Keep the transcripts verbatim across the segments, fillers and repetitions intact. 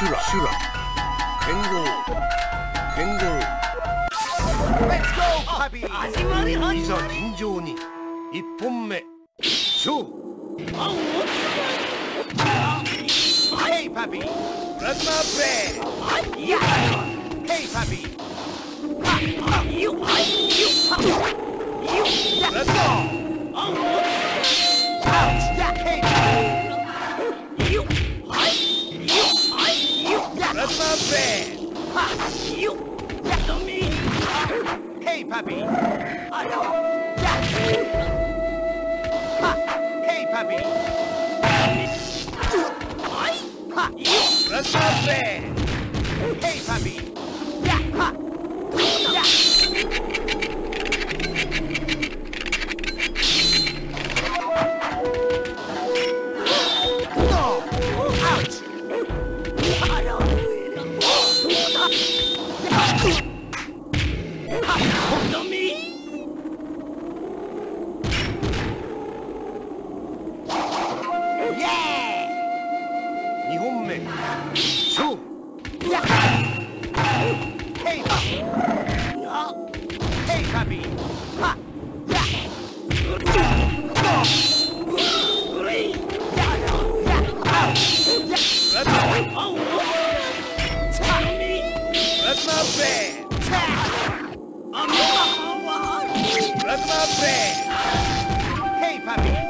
シュラシュラ剣豪剣豪始まり始いざまり。 尋常に一本目勝負。 あ、おヘイパピープラズマプレイ。 はいや。 ヘイパピーあ、よはいよよや。 プラズマあ、 アウチやヘイパおよはいよはいよピープラズマプレイ。 はよやとみ。 ヘイパピーあらや。 はヘイパピーはいはよプラズマプレイ。ヘイパピーやはや。 アウチあらほんとみ。 イエーイ。にほんめ勝負。 やヘイパピーあヘイパピーはやうれいややアウチやプラズマあおさみプラズマプレイ。 あみはプラズマプレイ。ヘイパピー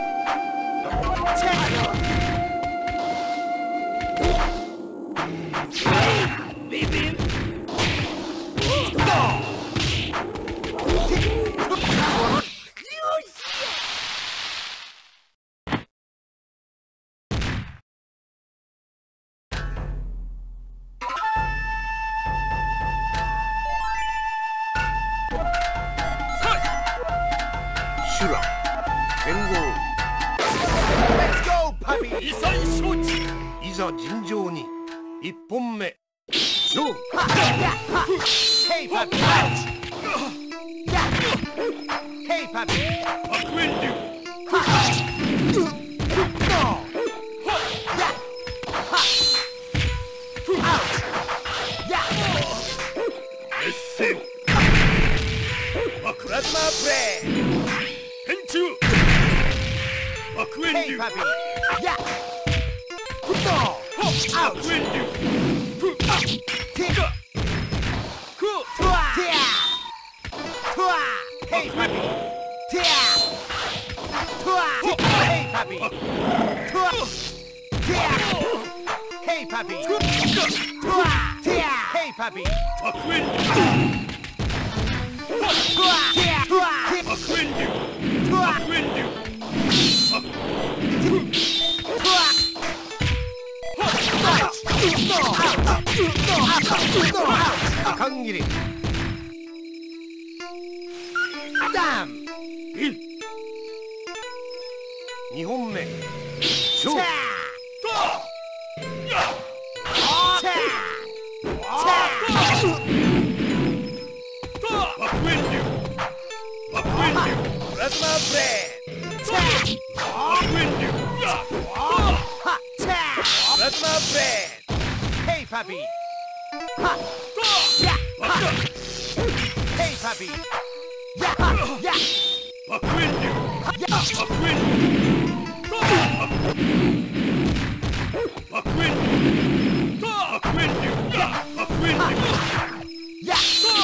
ビビンシュラ剣豪レッツゴーパピー。 いさい承知。 いざ尋常に一本目勝負。ヘイパピーアウチヘイパピー白煙流熱戦プラズマプレイ。 変中白煙流ヘイパピーやアウチ白煙流ティカクトワティアトワヘイパピーティアトワヘイパピートワティアヘイパピートワティアヘイパピー白煙流トワティアトワ白煙流トワ白煙流トワ缶切りダンにほんめ勝負。 白煙流白煙流プラズマプレイ。 白煙流プラズマプレイ。ヘイパピーヘイパピーやや白煙流白煙流白煙流白煙流白煙流や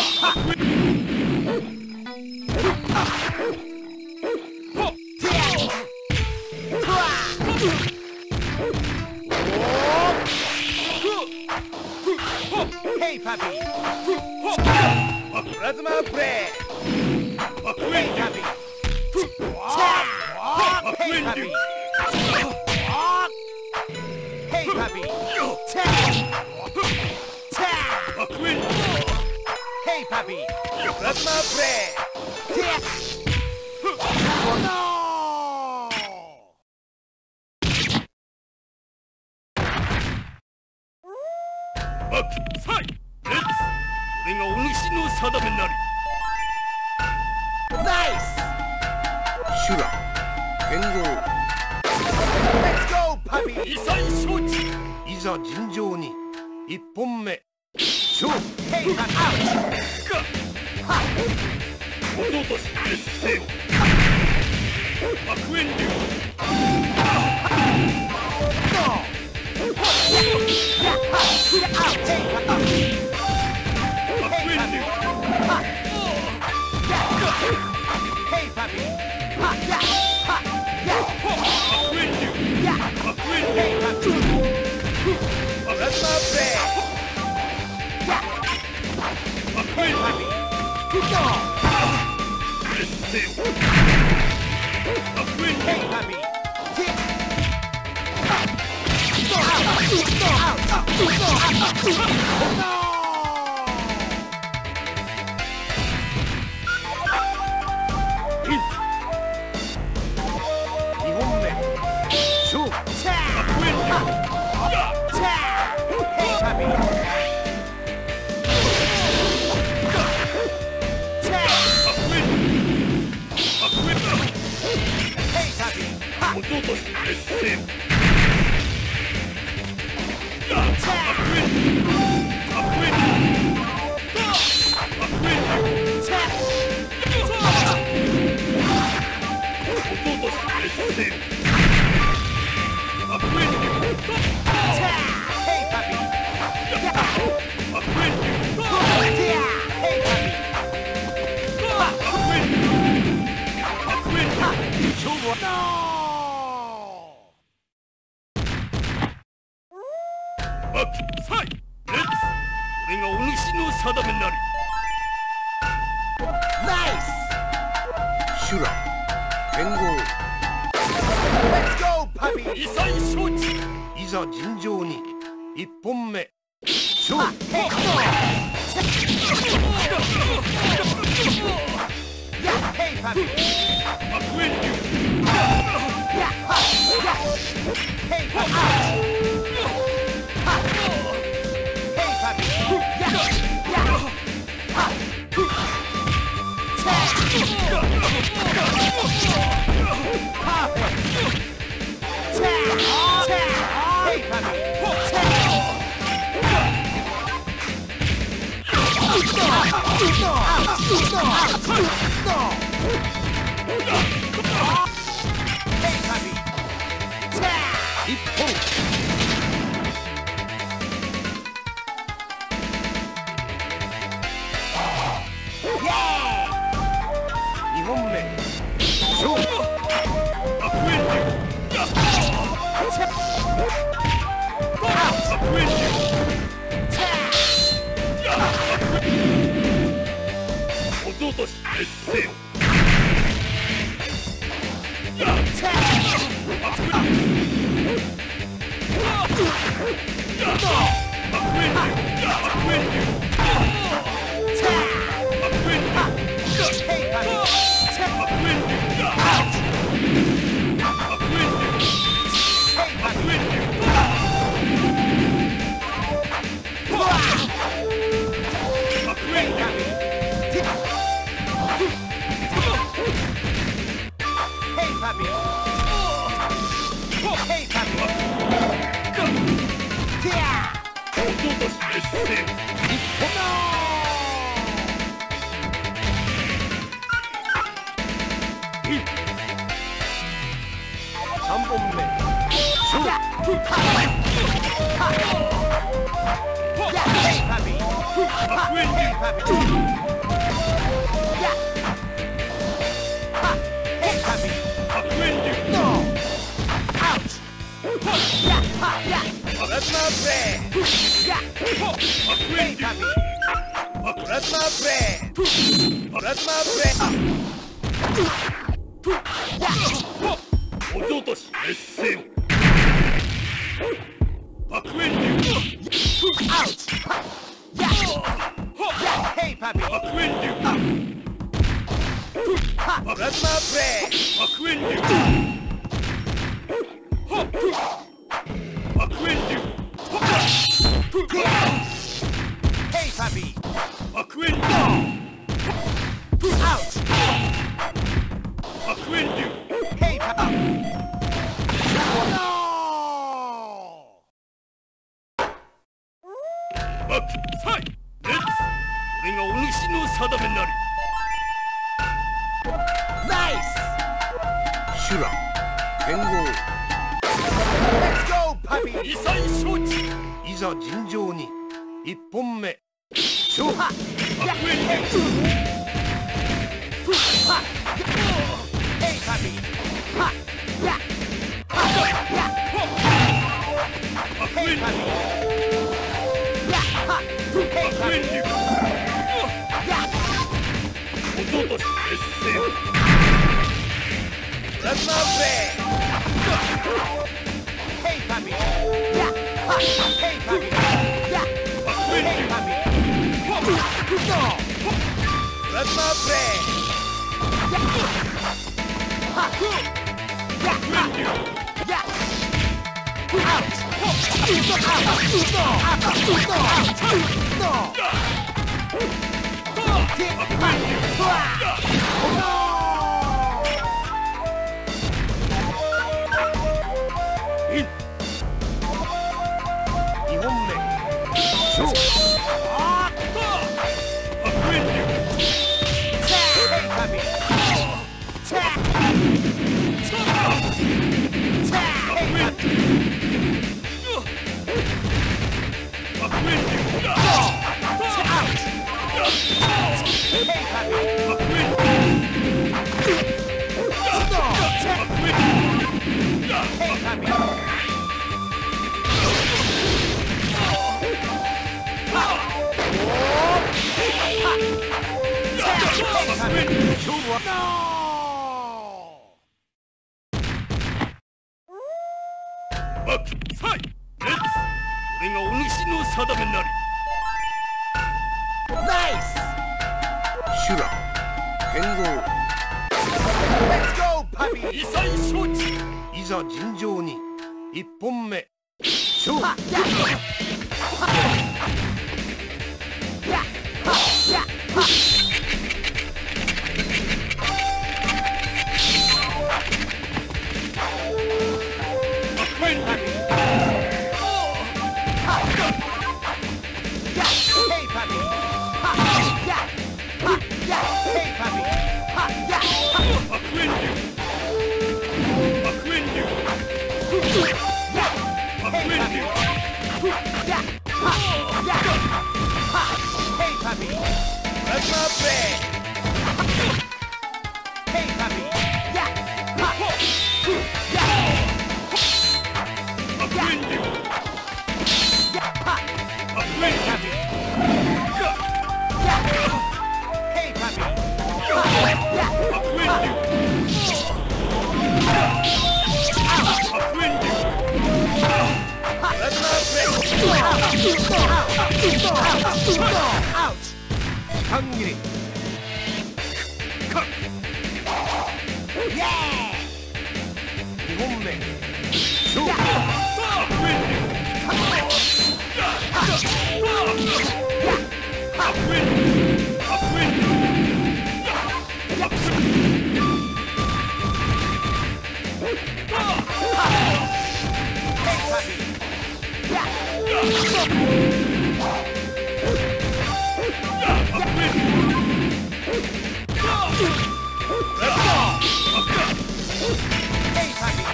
ヘイパピープラズマプレイ。 白煙ヘイパ流ピー白煙流ヘイパピー白煙流ヘイパピープラズマプレイ。 バキサイレッツこれがお主の定めなり。 ナイスシュラ剣豪レッツゴーパピー。 異彩承知。 いざ尋常に一本目勝負ヘイパビ落とし劣勢を悪縁流バックサイレッツ俺がお主の定めなりナイス修羅剣豪 Let's go, puppy! 異彩承知いざ尋常に一本目勝負 Ha! Ya! Hey! Ha! Hey, puppy! Ha! Ya! Ha! Ya! Hey, puppy! Ya! Ha! Hey, puppy! Ya! 音として劣勢 Let's go, play! Hey, puppy! Ya! Ha! Hey, puppy! Ya! Hey, puppy! No! Let's go, play! Ya! Ha! Ya! Ha! Ya! Out! No! No! No! 二本目勝負バックサイレッツ俺がお主の定めなり Nice! 修羅剣豪 Let's go, puppy! 異彩承知いざ尋常に一本目勝負 Ha! Ya! Ha! Ya! Ha! Ya! Ha! Hey, puppy! Ha! Ya! Hey, puppy! Ha! Ya! Ha! Ya! Hey, puppy! Ha! Ya! Ha! 悪縁流悪縁流 Ya! 悪縁流 Ya! Ha! Ya! Ha! Hey, puppy! Let's go play! Hey, puppy! Ya! Ha! Ya! 悪縁流 Ya! Ha! 悪縁 Hey, 流 puppy! Ya! Hey, puppy! Ha! Ya! 悪縁流悪縁流 Let's go play! Ouch! 半切り Yeah! 二本目勝負悪縁流悪縁流悪縁流 Hey, puppy! Yeah! 悪 Hey, puppy!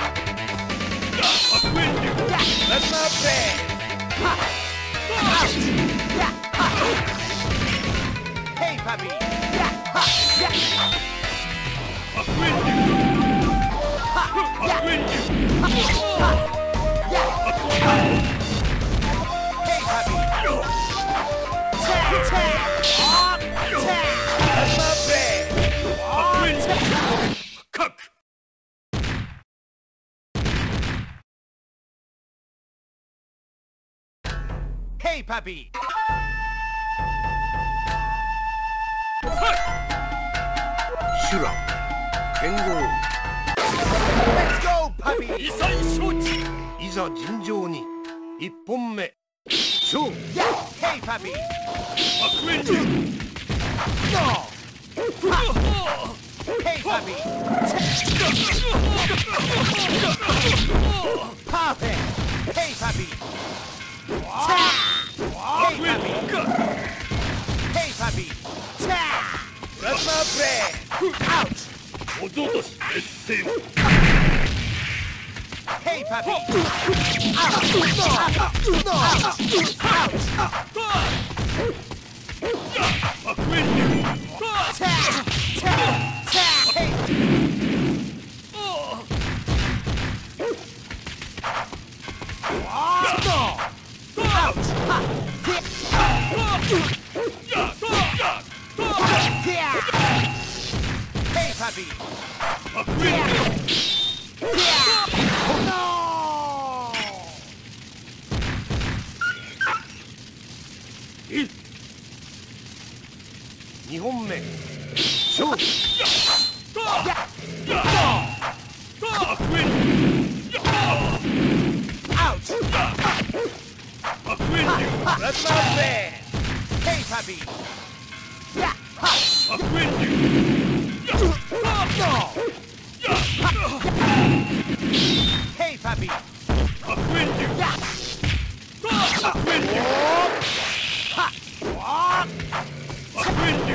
縁流 Yeah! Let's go play! Ha! Ouch! Yeah! Ha! Hey, puppy! Yeah! Ha! Yeah! 悪縁流 Ha! 悪 Yeah! 縁流 Ha! Yeah! Hey, puppy! Tag! Tag! Off! Tag! Let's go play! 悪縁流かく Hey, puppy! 修羅剣豪 Let's go, puppy! 異彩承知いざ尋常に一本目勝負 Yeah! Hey, puppy! 悪縁流 No! Ha! Hey, puppy! Pop it! Hey, puppy! Ta! Hey, puppy. Hey, puppy. Ta! Plasma bread. Ouch. 小僧とし劣勢を Hey, puppy. Ouch. No. No. Ouch. 悪縁流 Ta! Ta! Ta! Hey. Oh, no. Ouch. Ha. Ta! Hey, puppy. 悪縁流 No! にほんめ勝負。 悪縁流 Ouch! 悪縁流 Plasma bread. Hey, puppy. Yeah. Ha. 悪縁流 No. Hey, puppy. 悪縁流 Yeah. 悪縁流 Ha. Oh. 悪縁流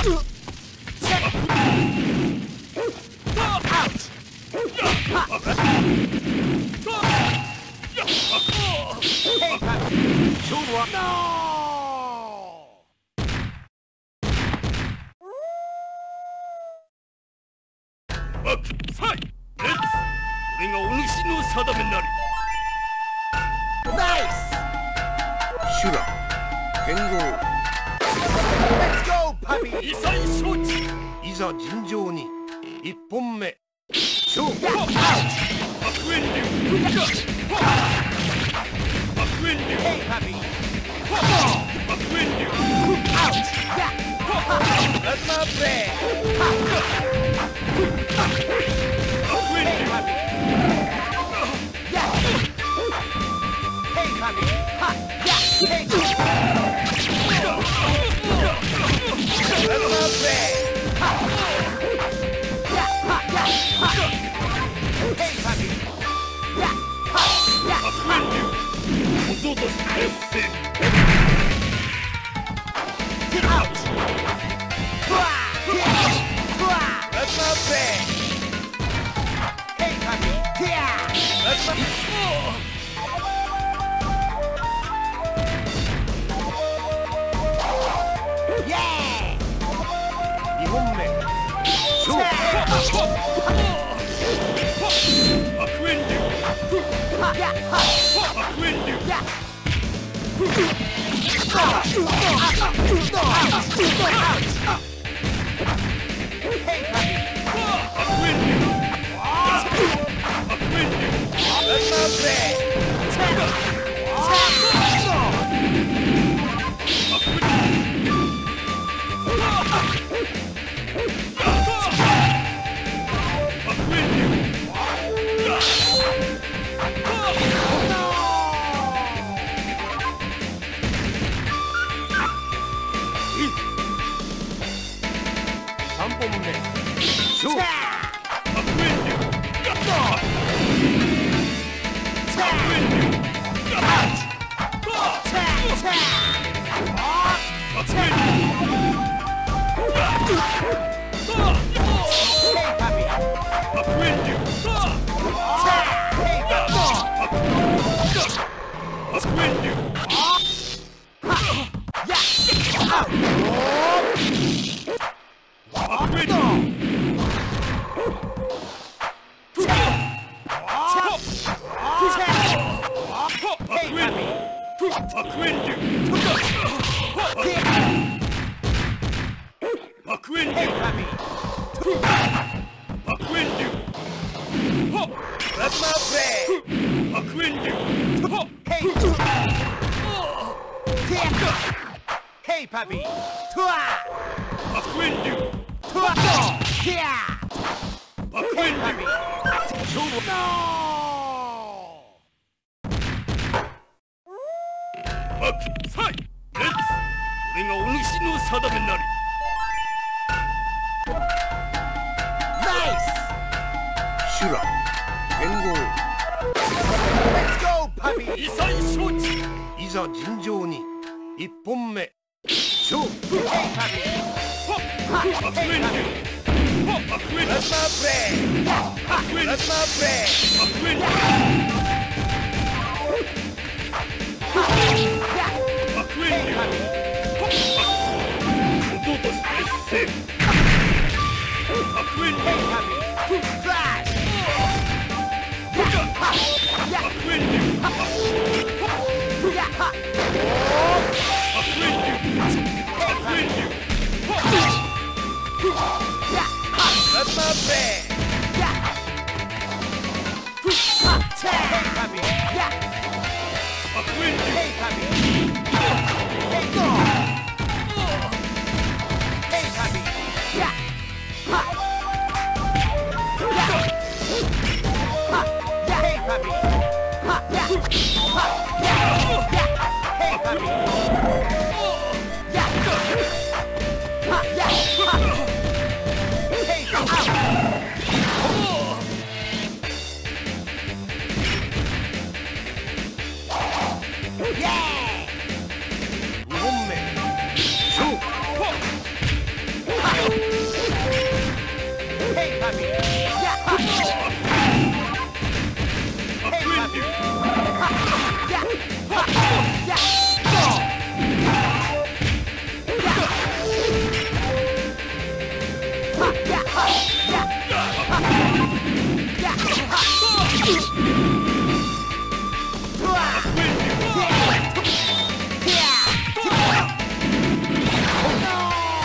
Ouch. Ha. Hey, puppy. 勝負は No. 悪サイレッツ俺がお主の定めなり Nice. 修羅剣豪 Let's go, puppy. 異彩承知いざ尋常にいっぽんめ勝負。 Yeah. Ouch. 悪縁流悪縁流 Hey, puppy. 悪縁流 Ouch. Yeah. Ha. Plasma bread. Ha. 悪縁 Hey, 流 puppy. Yeah. Hey, puppy. Ha. Yeah. Hey. Plasma bread. Ha. Yeah. Ha. Yeah. Ha. Hey, puppy. Yeah. Ha. Yeah. 悪縁流小僧とし劣勢 Ouch. Hua. Yeah. Hua. Plasma bread. Hey, puppy. Yeah. Plasma. Yeah. にほんめ勝負。 悪縁流 Ha. Yeah. Ha. 悪縁流 Yeah. Hey, puppy. 悪縁流悪縁流 Let's not play. さんぼんめ勝負。 Hey, puppy! Tua! Tua! Yeah! Hey, puppy! No! サイレッツ俺がお主の定めなり Nice! 修羅剣豪 Let's go, puppy! 異彩承知いざ尋常にいっぽんめ勝負。 Hey, Papi. Ha, hey, Papi. That's my friend. That's my friend. Hey, Papi. 音としてせ Hey, Papi. Flash. That's my friend. Hey, Papi. Hey, Papi. Hey, go. Hey, Papi. Yeah. Ha. Yeah. Ha. Yeah. Hey, Papi. Ha. Yeah. Ha. Yeah. Yeah. Hey, Papi. Yeah. Ha. Yeah. Ha. Hey, Papi. Yeah. にほんめ勝負。 Hey, Papi. Yeah. Ha. Hey, Papi. Ha. Yeah. Ha. Yeah. Go. Yeah. Ha. Yeah. Ha. Yeah. Ha. Yeah. Ha. Tua. Yeah. Yeah. No.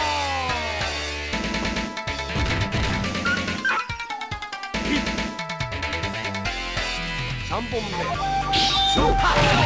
さんぼんめ勝負。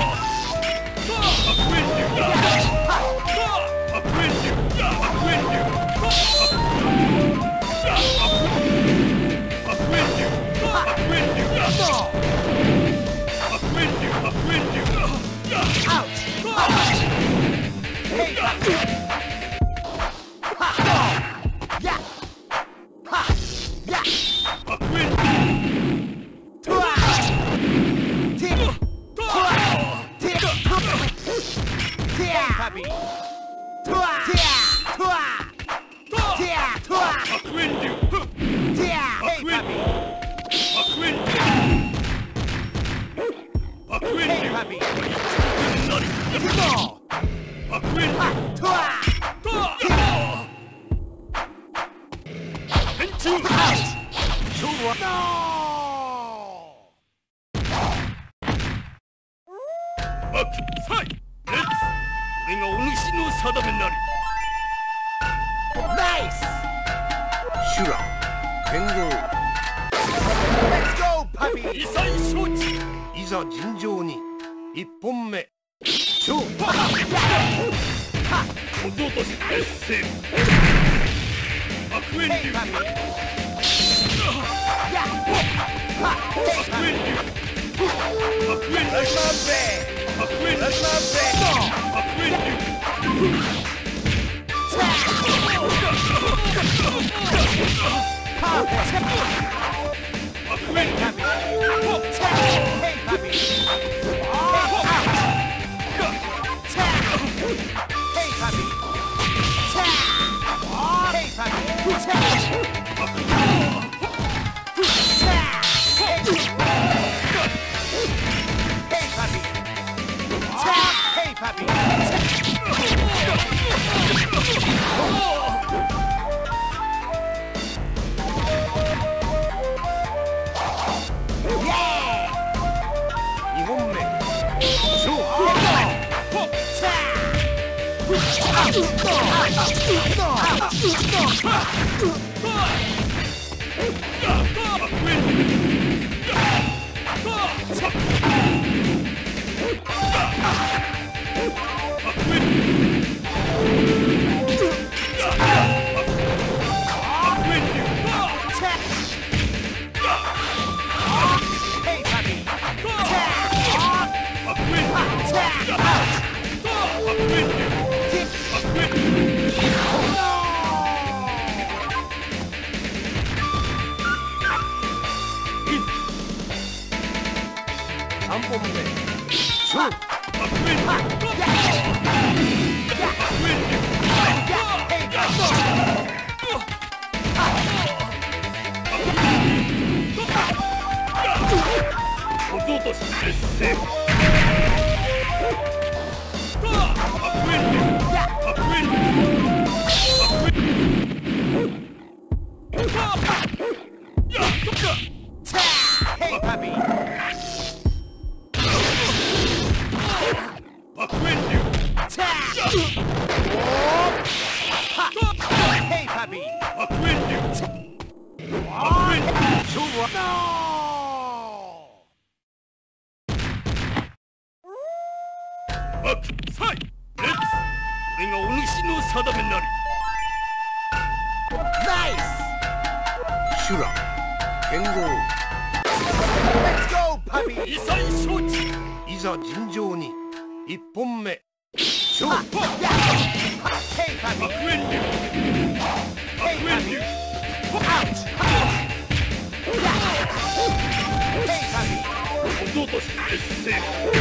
俺がお主の定めなり。 Nice! シュラ剣豪 Let's go, Papi! 異彩承知。 いざ尋常にいっぽんめ勝負。 音としてせ悪縁 Hey, 流 Papi! Yeah! Ha! Hey, Papi! 悪縁 That's my friend! 悪縁 That's my friend! 悪縁流 Hey, Papi! Hey, Papi! Hey, Papi! Hey, Papi! Yeah! にほんめ勝負。 Hey, Papi! さんぼんめ勝負。 Ha! Yeah! Hey, puppy! Hey, puppy! No! さいレッツこれがお主の定めなり Nice! シュラ剣豪 Let's go, puppy! 異彩承知いざ尋常に一本目勝負 Hey, puppy! 悪縁流 Hey, 悪縁流 Ouch! Hey, puppy! 小僧として劣勢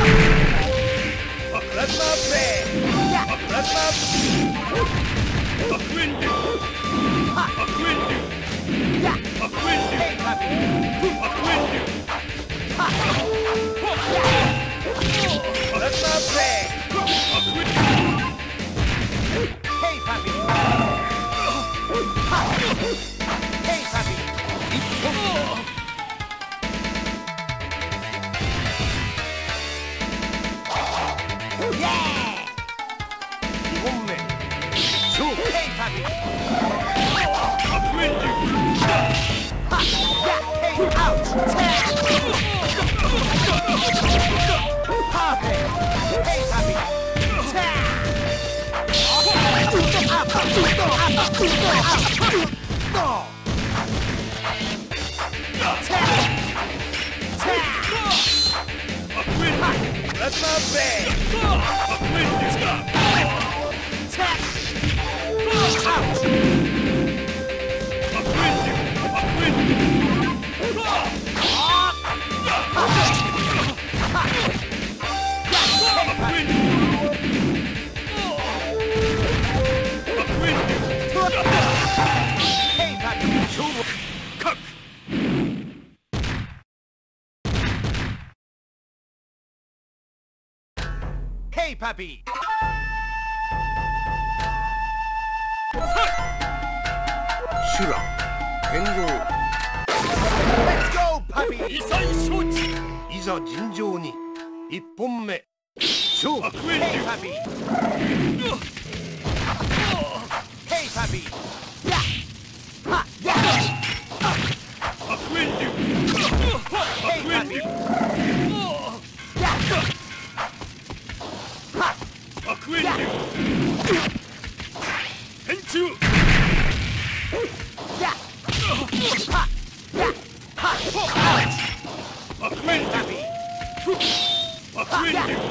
Plasma play! Plasma 悪縁流悪縁流悪縁流 Hey, puppy! 悪縁流 Plasma play! 悪縁 Hey, puppy! Hey, puppy! Yeah! 二本目勝負 Hey, puppy! 悪縁流 Yeah! Hey, ouch! Puppy! Hey, puppy! No! Plasma play! 悪縁流 Tap! Ouch! 悪縁流悪縁流 悪縁流 Hey, puppy! 勝負か Hey, puppy! シュラ剣豪 Let's go, puppy! 異彩承知いざ尋常に一本目勝負悪縁 Hey, 流 puppy! Hey, puppy! Yeah! Ha! Yeah! 悪縁流 Hey, 悪縁 puppy! 流 Yeah! Ha! 悪縁流天中 Yeah! Ha! Yeah! Ha! Ouch! 悪縁 Hey, 流 puppy! 悪縁流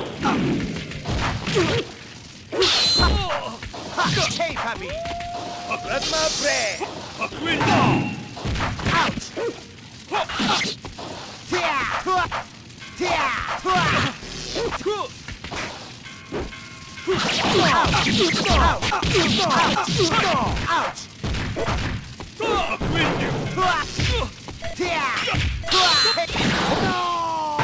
Ha! Hey, puppy! Plasma play! 悪縁流 Ouch! Tia! Tua! Tia! Tua! Ouch! 悪縁流 Tua! Tia! Tua! No!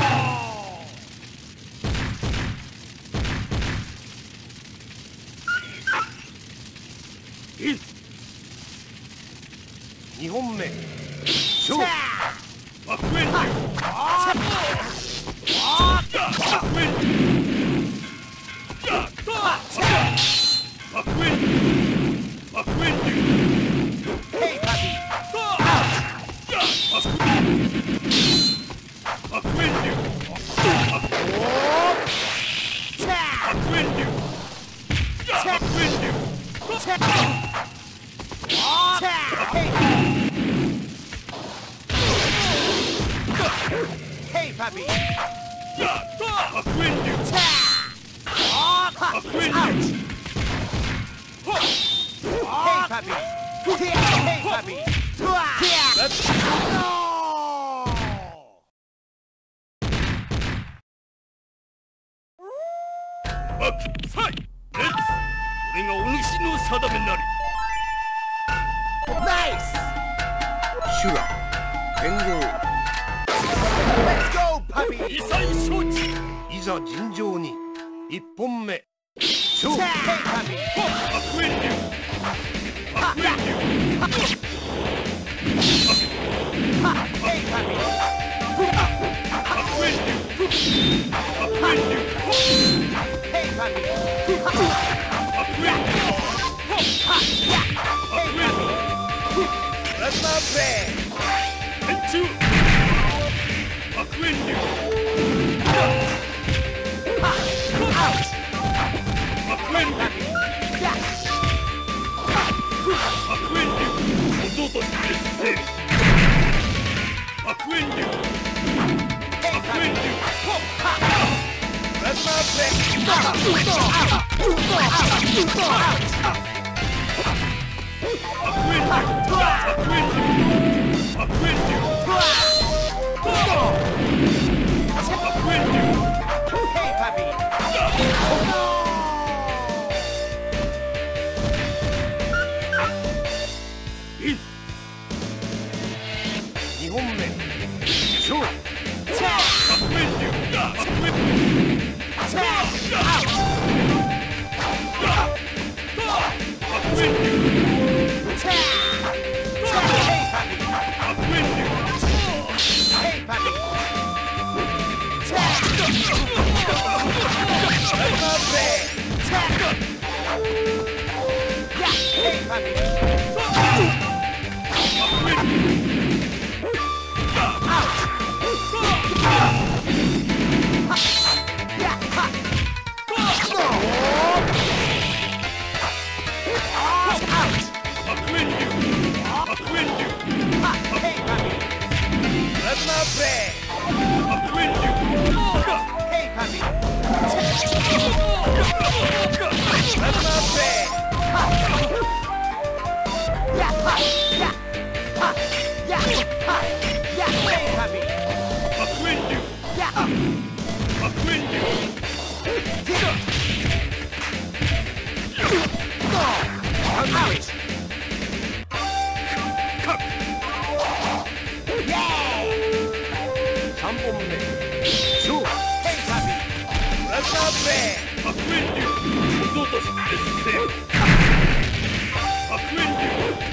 二本目勝負 Tia! 悪縁流悪縁流悪縁流悪縁流 Hey, puppy! 悪縁流 Tia! 悪縁流悪縁流 Hey, puppy! 悪縁流 Ouch! Hey, puppy! Hey, puppy! Let's no! バックサイレッツ俺れがお主の定めなり。 ナイス。 修羅剣豪。 Let's go, puppy. 異彩承知。 いざ尋常に一本目勝負。 Hey, puppy. 白煙流。白煙流。 Hey, puppy. 白煙流。白煙流。 Hey, puppy. 白煙流。 Hey, puppy. That's my bad. 天中。白煙流。 Out. 白煙流。 白煙流。音として劣勢。白煙流。 Hey, 白煙 puppy. 流。 That's my bad. Out. Out. Out. 白煙流。白煙流。白煙流。 白煙流。 Hey, puppy. 二本目勝負。 白煙流。白煙流。 白煙流。 白煙流。 Hey, puppy. That's my bad. Yeah. Hey, puppy. Yeah. Ha. Out. Out. 白煙流。白煙流。 Ha. Hey, puppy. That's my bad. 白煙流。 Hey, puppy. That's my bad. Ha. Yeah. Ha. Yeah. Ha. Yeah. Ha. Yeah. Hey, puppy. 白煙流。 Yeah. 白煙流。 Out. 三本目勝負。 Hey, puppy. That's not bad. 白煙流。音として劣勢。白煙流。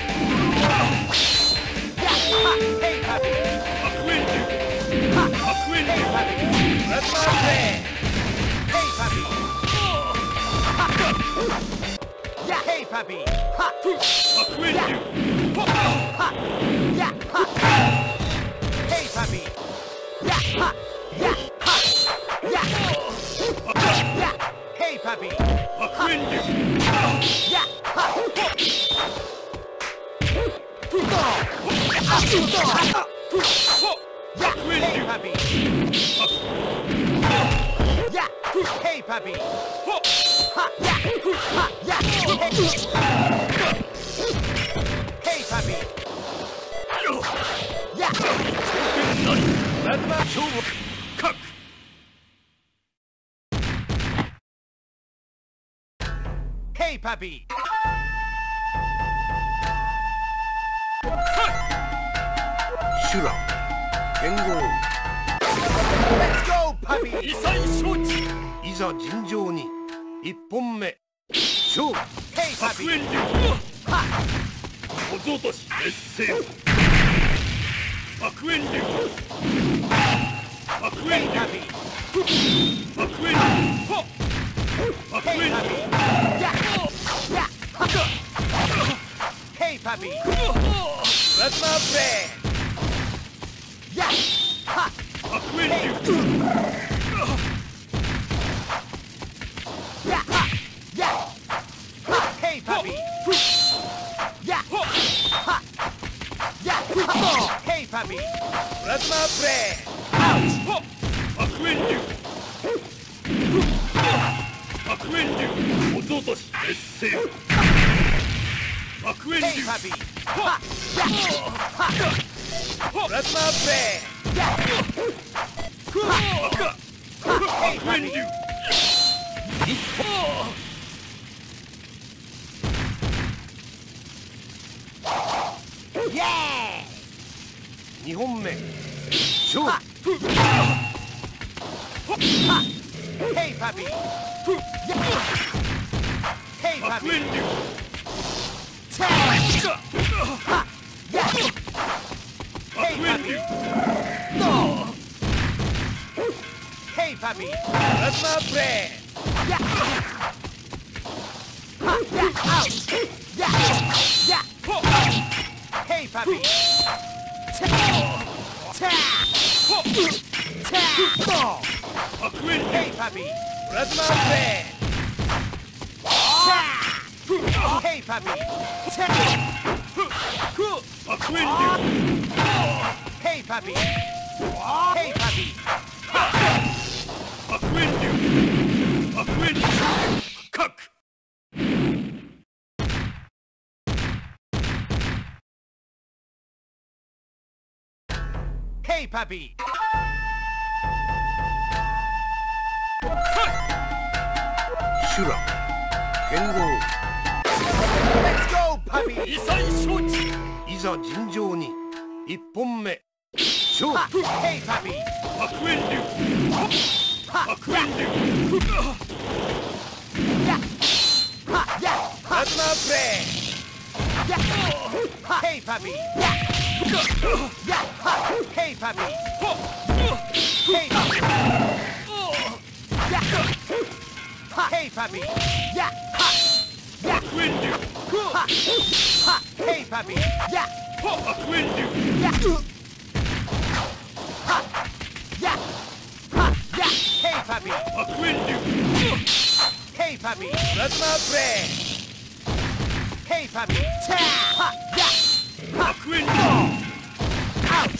Yeah. Ha. Hey, puppy. 白煙流。 Ha. 白煙 Hey, 流。 puppy. That's not bad. Hey, puppy. Ha. Yeah. Hey, puppy. Ha. 白煙流。 Ha. Yeah. Ha. Hey, puppy. Yeah. Ha. Yeah. Ha. Yeah. Yeah. Hey, puppy. 白煙流。 Yeah. Ha. Yeah. Hey, puppy. Yeah. Hey, puppy. Ha. Yeah. Ha. Yeah. Hey, puppy. Yeah. That's my 勝負。覚。 Hey, puppy. 修羅剣豪。 Let's go, puppy. 異彩承知。 いざ尋常に一本目勝負。 Hey, 白 puppy. 煙流。 Ha. 音とし劣勢。白煙流。白 Hey, 煙流。 puppy. 白煙流。白 Hey, 煙流。 puppy. Yeah. Yeah. Ha. Hey, puppy. That's my bad. Yeah. Ha. 白煙流。 Yeah. Ha. Yeah. Ha. Hey, puppy. Yeah. Ha. Yeah. Ha. Hey, puppy. That's my bad. Out. 白煙流。白煙流。音とし劣勢。白煙 Hey, 流。 puppy. Ha. Yeah. Ha. That's my bad. Yeah. Ha. Ha. Hey, 白煙 puppy. 流。 にほんめ勝負。 Hey, puppy! Hey, puppy! Hey, puppy! No! Hey, puppy! That's my friend! Out! Hey, puppy! Hey, puppy! That's my friend! Hey, puppy! Hey, puppy! Hey, puppy! Hey, puppy! Shura 剣豪 Let's go, puppy! 異彩承知。 いざ尋常にいっぽんめ勝負。 Hey, puppy! 白煙流。白煙流。 That's my friend! Hey, puppy! Hey, puppy! Hey, puppy! Hey, puppy! 白煙流。 Hey, puppy! 白煙流。 Hey, puppy! 白煙流。 Hey, puppy! That's my friend! Hey, puppy! 白煙流。 Out!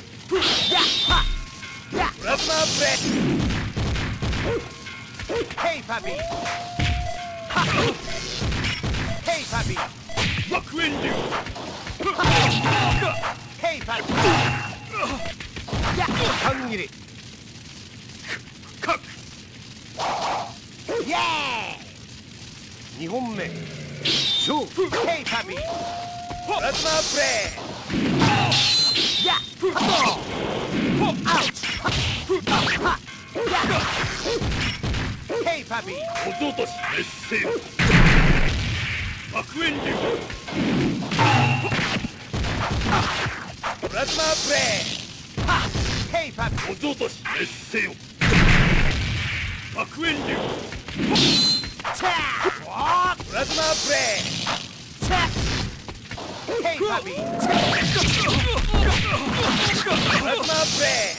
That's my friend! Hey, puppy! Hey, puppy! 白煙流。 Hey, puppy! 半切れかく。 Yeah! にほんめ勝負。 Hey, puppy! That's my friend! Yeah! Out! Hey, puppy! 小僧とし劣勢。白煙流。 That's my friend! Hey, puppy! 小僧とし劣勢よ。白煙流。 That's my friend! Hey, puppy! That's my friend!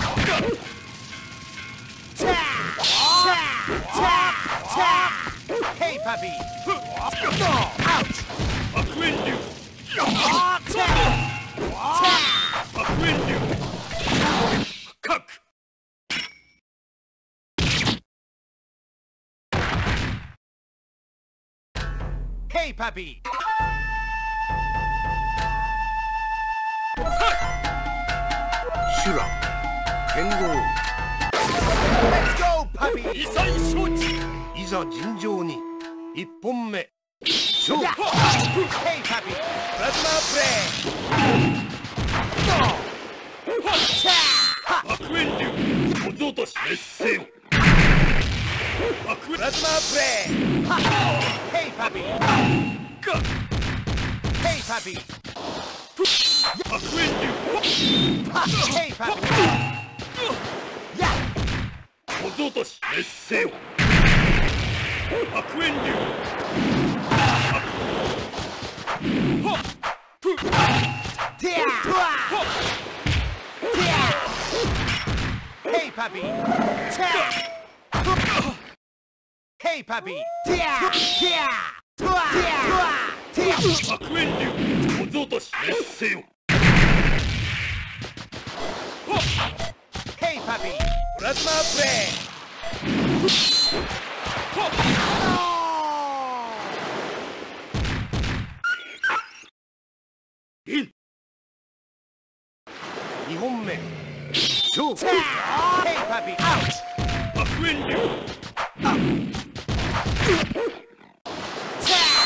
Hey, puppy! Out! 白煙流。白煙流。かく。 Hey, puppy! シュラ剣豪 Let's go, puppy! 異彩承知。 いざ尋常にいっぽんめ勝負。 Hey, puppy! That's my friend! 白煙流。小僧とし劣勢よ。白煙。 That's my friend! Hey, puppy! か。 Hey, puppy! 白煙流。 Hey, puppy! 小僧とし劣勢よ。白煙流。 Hey, puppy! Hey, puppy! 白煙流。小僧とし劣勢よ。 Hey, puppy! That's my friend! にほんめ勝負。 Hey, puppy! Out! 白煙流。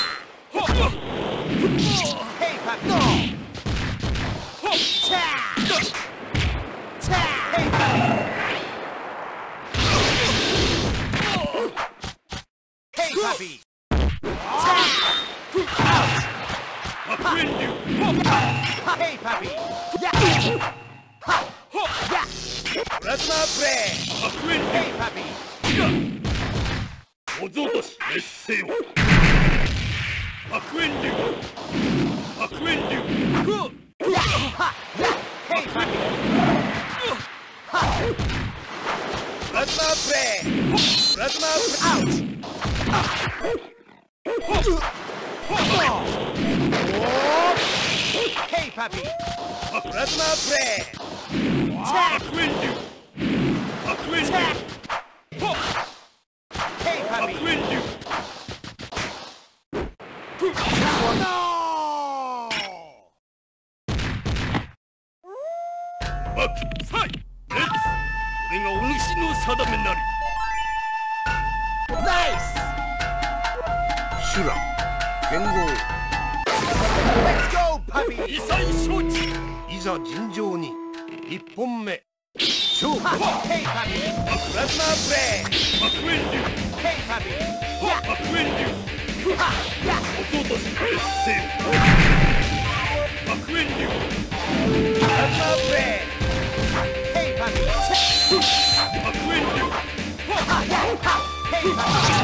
Hey, puppy! No! puppy! Out! Hey, puppy! Yeah! Plasma Prey! Hey, puppy! 小僧たち滅せよ白煙竜白煙竜 Hey, puppy! Plasma Prey! Plasma Out! Hey, puppy! Plasma Prey! 白煙竜白煙竜 Hey, 白 puppy! 煙竜 No! バックサイレッツこれがお主の定めなり Nice! 修羅剣豪 Let's go, puppy! 異彩承知いざ尋常に一本目勝負 Hey, puppy! Plasma Prey! 白煙竜 Hey, puppy! 白煙竜 Yeah! 小僧たち滅せよ白煙竜 Plasma Prey! Hey, puppy! 白煙竜 Hey,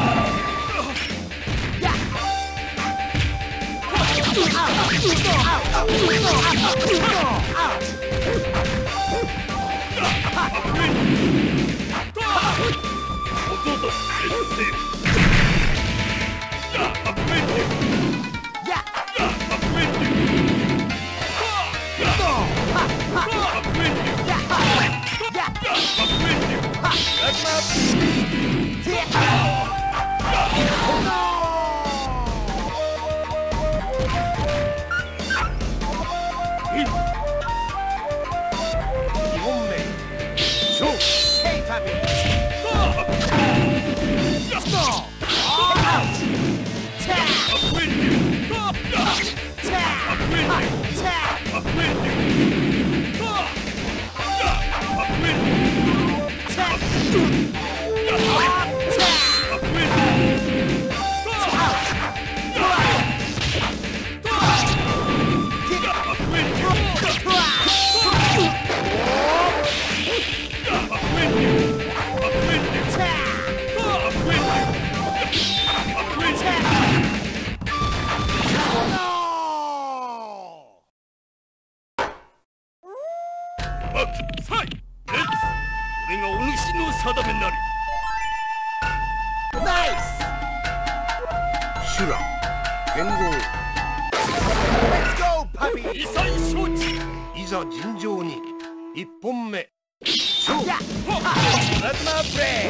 Nice! 修羅剣豪 Let's go, puppy! 異彩承知いざ尋常に一本目勝負 Yeah! Plasma Prey!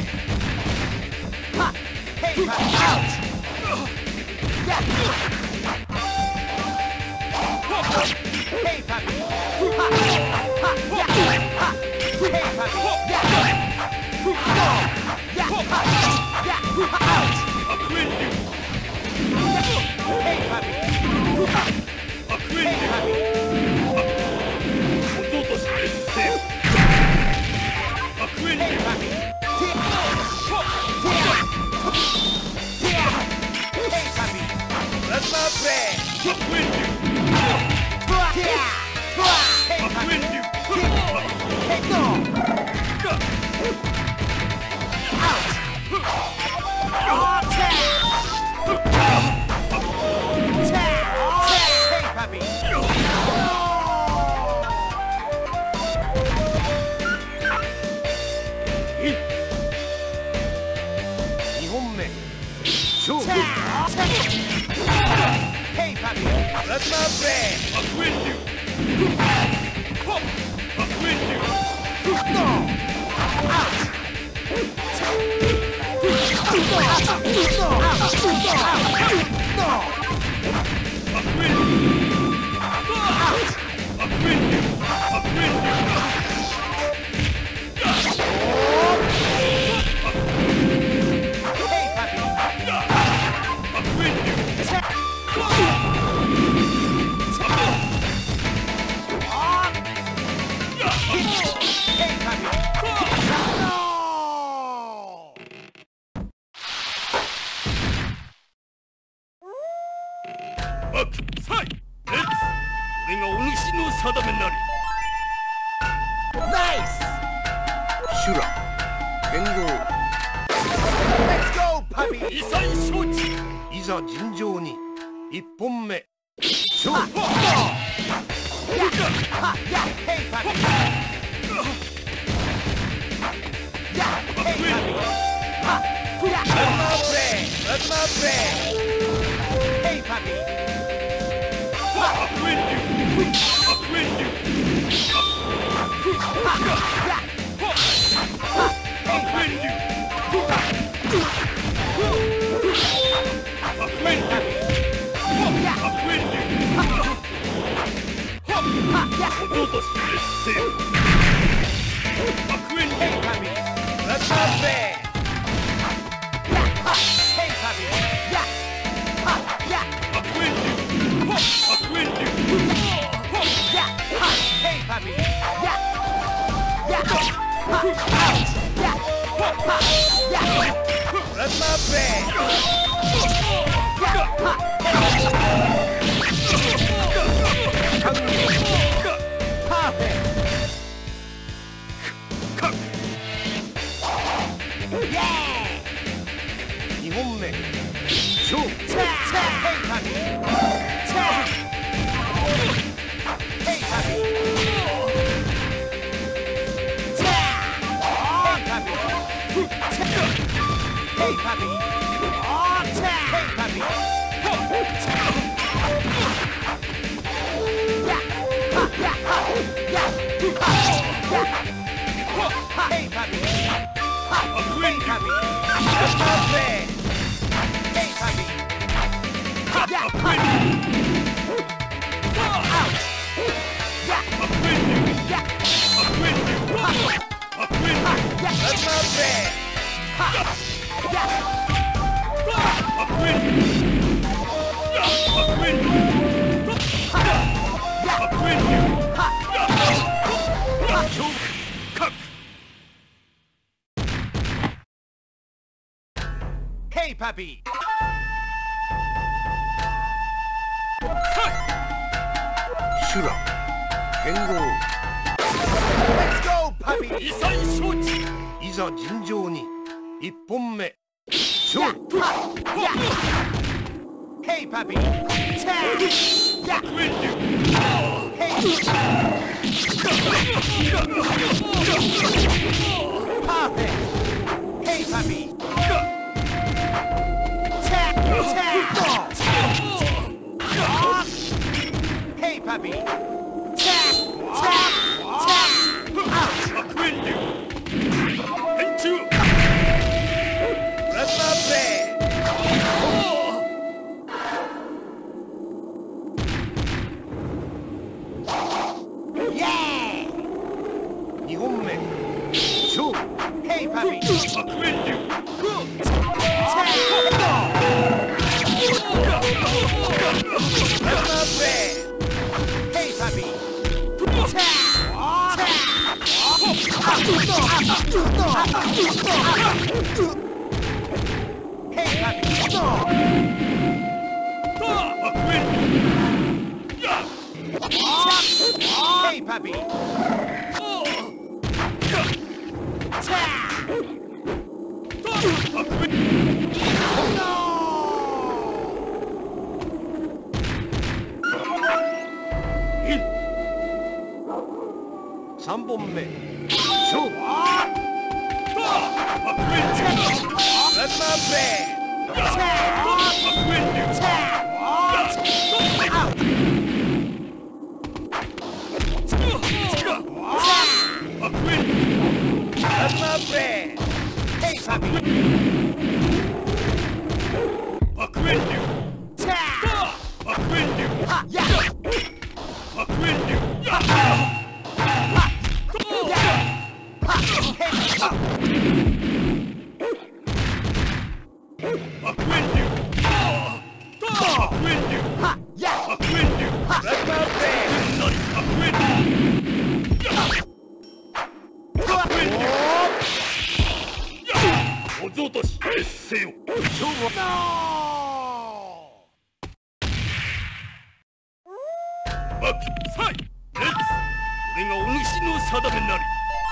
Hey, puppy! Out! Yeah! Hey, puppy! Yeah! Hey, puppy! Yeah! Yeah! Out! Hey, puppy! Hey, puppy! 白煙竜 Hey, puppy! Hey, puppy! Plasma Prey! 白煙竜 Hey, 白 puppy! 煙竜 Hey, go! Out! Attack! Attack! Hey, puppy! にほんめ勝負 Hey, puppy! Plasma Prey! 白煙竜白煙竜 No! Out! No! 白煙竜白煙竜白煙竜 Hey, puppy! 白煙竜 Hey, puppy! No! 各サイレッツ俺がお主の定めなり。 ナイス。 修羅剣豪。 Let's go, puppy. 異彩承知。 いざ尋常に一本目勝負。 Yeah, ha, yeah, hey, puppy. Yeah, hey, puppy. Ha, yeah. That's my friend. That's my friend. Hey, puppy. Upwind you. Upwind you. Ha, yeah. Ha, hey, Upwind you. Upwind you. yeah. Upwind you. Ha, yeah. 音として劣勢。Upwind Hey, you. puppy. That's my friend. Yeah, ha, hey, puppy. Yeah, ha, yeah. Upwind you. Upwind you. Yeah, ha, hey, puppy. Yeah, yeah. Ha, ouch. Yeah, ha, yeah. That's my friend. Yeah, ha, hey. Perfect. Yeah. 二本目勝負。 Tap, tap, hey, puppy. Tap. Hey, puppy. Tap. Hey, puppy. Tap. Hey, puppy. Oh, tap. Hey, puppy. Yeah. Ha, yeah, ha, yeah. Ha, yeah. Ha, hey, puppy. Ha, hey, puppy. That's my friend. Hey, puppy. Yeah, ha. Ouch. Yeah. Upwind you. Yeah. Upwind you. Ha. Upwind Ha. you. Yeah. That's my friend. Ha. Yeah. Upwind you. Upwind you. Ha. Yeah. Upwind you. Ha. Ha. 各 Hey, puppy. 修羅剣豪。 Let's go, puppy. 異彩承知。 いざ尋常に一本目勝 Yeah. 負。 Ha. Yeah. Hey, puppy. Tap. Yeah. Upwind you. Hey. Perfect. Hey, puppy. Tap. Tap. Hey, puppy. Tap. Tap. Tap. Ouch. Upwind you. Into. That's my friend. Yeah. 二本目勝負。 Hey, puppy. Upwind you. Tap. That's my friend. Hey, puppy. Tap. Tap. Hey, puppy. Upwind you. Yeah. Hey, puppy. Tap. Upwind. No. 三本目勝負。 Upwind you. That's my friend. Tap. Upwind you. Tap. Out. Upwind you. That's my friend. Hey, puppy. Upwind you. Tap. Upwind you. Ha, yeah. Upwind you. Ha, yeah. Ha, hey, ha. Upwind you. Upwind you. Ha, yeah. Upwind you. Ha, that's my friend. Nani. Upwind you. Upwind you. 小僧たち、劣勢を。勝負は。 No. 勝負。 Upwind you. 勝負。 Upwind you. 勝負。 Upwind you. 定めなり。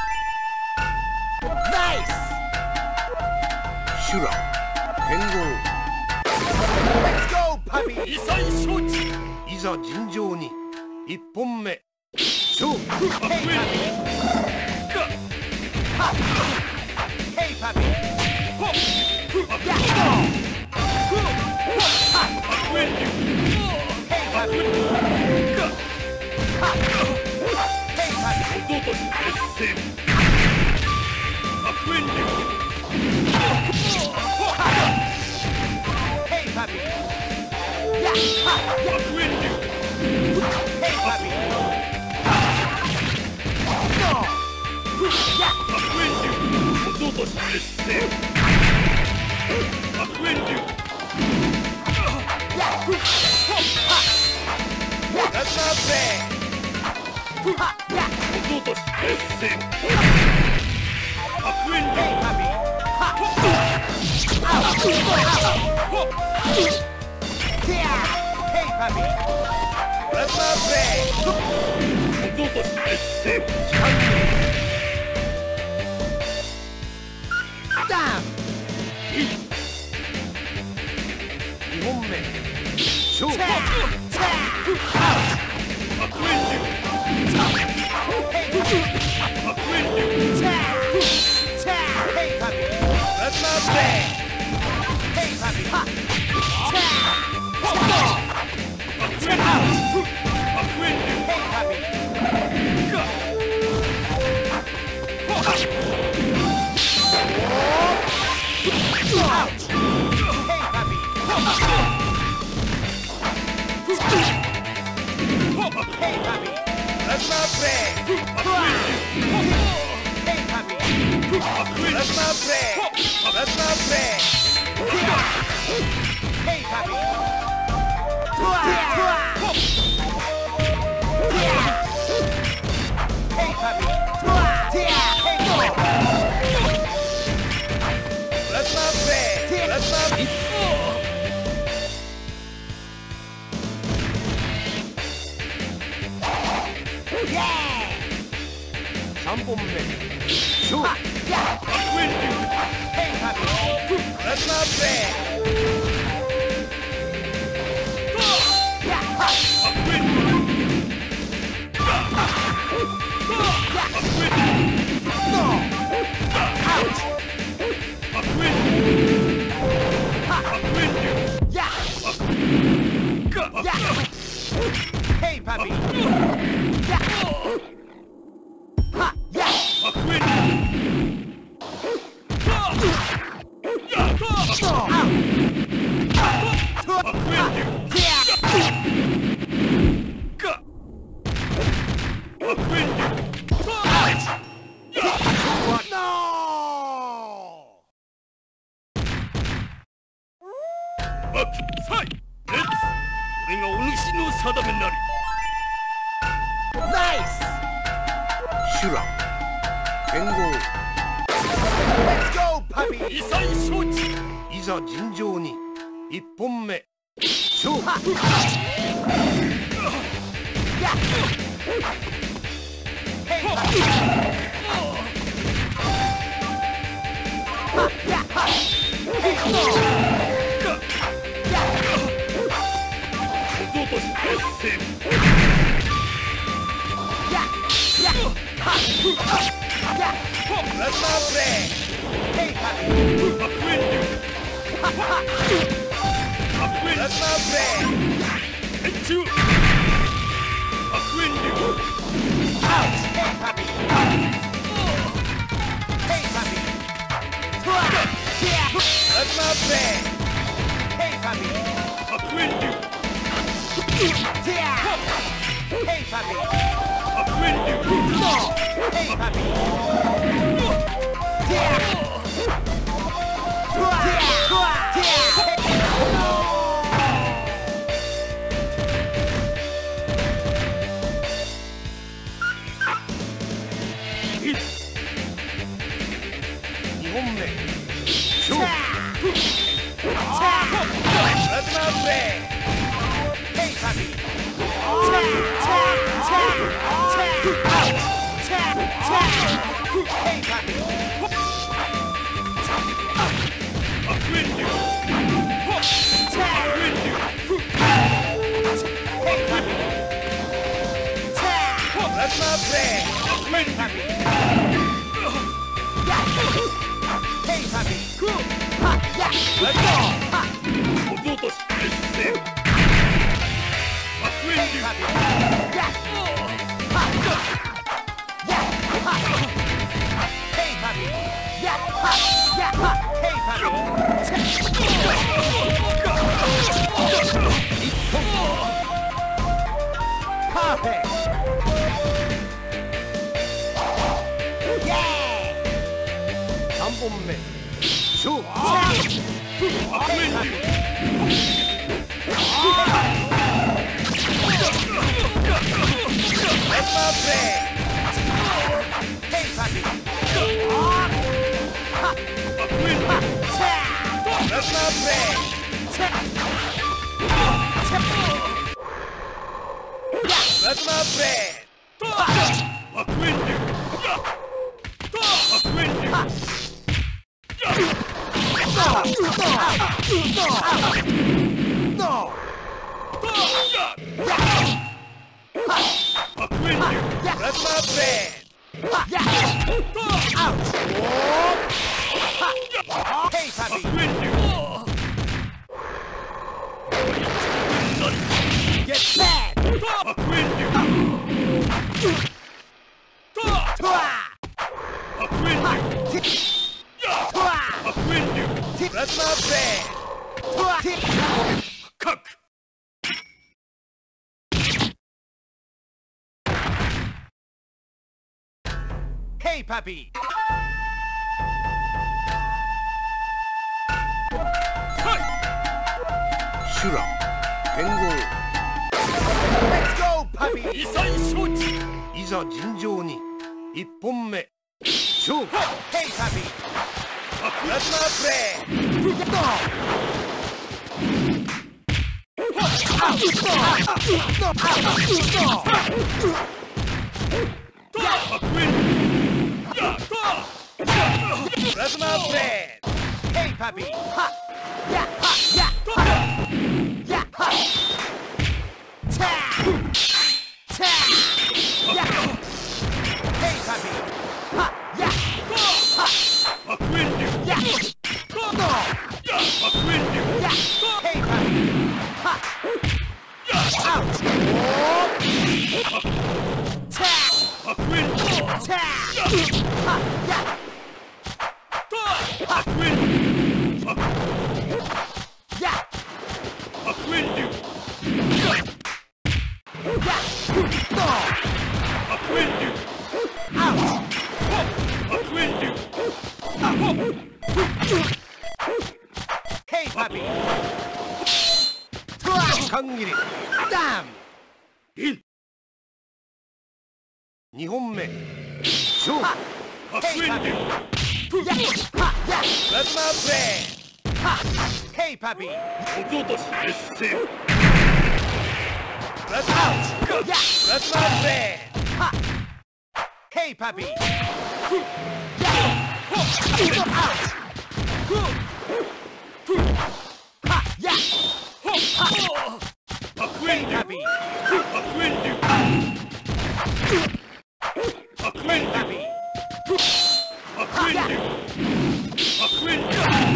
ナイス。 修羅剣豪。 Let's go, puppy. 異彩承知。 いざ尋常に一本目勝負。 Hey, puppy. か。 Hey, puppy. ほっ。 Yeah, go. 悪縁流。 Hey, puppy. か。 Hey, puppy. 小僧とし劣勢。悪縁流。 Hey, puppy. Yeah, ha, yeah. 悪縁流。 Hey, puppy. Go. Yeah. 悪縁流。小僧とし劣勢。悪縁流。 Yeah. Ha. Yeah. That's not bad. Ha, yeah. 小僧とし劣勢。悪縁流。 Hey, puppy. Ha. Out. Out. Yeah. Hey, puppy. That's not bad. 小僧とし劣勢。 Down. 二本目勝負。 Tap. Tap. Out. 悪縁流。 Hey, puppy. 悪縁流。 Tap. Tap. Hey, puppy. That's not bad. Hey, puppy. Ha. Tap. Go. 悪縁流。 Out. 悪縁流。 Hey, puppy. か。 Out. Hey, puppy. Hey, puppy. That's not bad. Hey, puppy. That's not bad. That's not bad. Hey, puppy. Hey, puppy. Hey, go. That's not bad. That's not bad. 三本目勝負。 Yeah. 悪縁流。 Hey, puppy. That's not bad. Yeah. 悪縁流。か。悪縁流。 Go. Out. 悪縁流。悪縁流。 Yeah. か。 Yeah. Hey, puppy. Yeah. Ha. Yeah. 悪縁流。やっ Go. た。 Out. 悪縁流。 Yeah. か。悪縁流。 No. バックサイレッツ。これがお主の定めなり。 Nice. 修羅剣豪。 Let's go, puppy. 異彩承知。 いざ尋常に一本目勝負。 Yeah. Hey, puppy. Ha. Yeah. Ha. Hey, go. か。 Yeah. 小僧とし劣勢。 Yeah. Yeah. Ha. Yeah. That's not bad. Hey, puppy. 悪縁流。 Ha. Ha. 悪縁流。 That's not bad. 天中。悪縁流。 Out. Hey, puppy. Hey, puppy. Yeah. That's not bad. Hey, puppy. 悪縁流。 Yeah. Hey, puppy. 悪縁流。 Go. Hey, puppy. Yeah. Yeah. Yeah. That's not bad. Hey, puppy. Tap, tap, tap, tap, out, tap, Hey, Papi! 悪縁流悪縁流 Hey, Papi! Plasma Blade! 悪縁 Papi! Hey, Papi! Ha! Yeah! Let's go! Ha! 流小僧とし劣勢悪縁 Hey, 流 Papi! Yeah! Ha! Yeah! Ha! Hey, Papi! Yeah! Ha! Yeah! Ha! Hey, Papi! Perfect! Yeah! さんぼんめ勝負。 悪縁流 Plasma Blade! Hey, Papi! 悪縁流 Plasma Blade! Plasma Blade! 悪縁流悪縁流 No! 悪縁流 Plasma Blade! Ouch! Hey, 悪 Papi! 縁流 Get bad! 悪縁流 Twa! 悪縁流 Twa! 悪縁流 Plasma Blade! Twa! 各 Hey, Papi! シュラ連合 Let's go, Papi! 異彩承知いざ尋常にいっぽんめ勝負。 Hey, Papi! Plasma Blade! No! Plasma Blade! Hey, Papi! Ha! Yeah! Ha! Yeah! Ha! Yeah! Ha! Ta! Ta! Yeah! Hey, Papi! Ha! Yeah! Ha! 悪縁流 Yeah! No! 悪縁流 Yeah! Hey, Papi! Ha! Ouch! Ta! 悪縁流 Ta! Ha! Yeah! 悪縁流 Yeah! 悪縁流 Yeah! No! 悪縁流 Ouch! 悪縁流 Hey, Papi! Twa! 間切り Damn! インにほんめ勝負。 Ha! 悪 Hey, 縁 Papi! 流 Yeah! Ha! Yeah! Plasma Blade! Ha! Hey, Papi! 小僧とし劣勢 Plasma Ouch! Yeah! Plasma Blade! Ha! Hey, Papi! Yeah! Ouch! Ha! Yeah! 悪 Hey, 縁流 Papi! 悪縁流悪縁 Hey, 流 Papi! 悪縁流悪縁流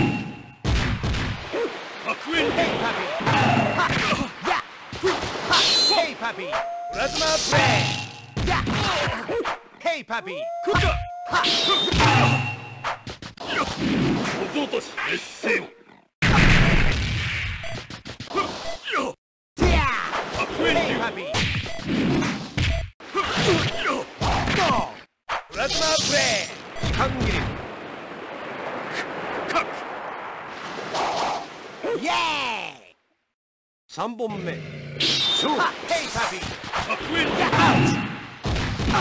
悪縁 Hey, Papi! Ha! Yeah! Ha! Hey, Papi! Plasma Blade! Yeah! Hey, Papi! Ha! 流小僧とし劣勢 Yeah! 悪縁 Hey, 流 Papi! No! Plasma Blade! 間切り各 Yeah! さんぼんめ勝負。 Ha! Hey, Papi! 悪縁流 Yeah! Ouch! Ha!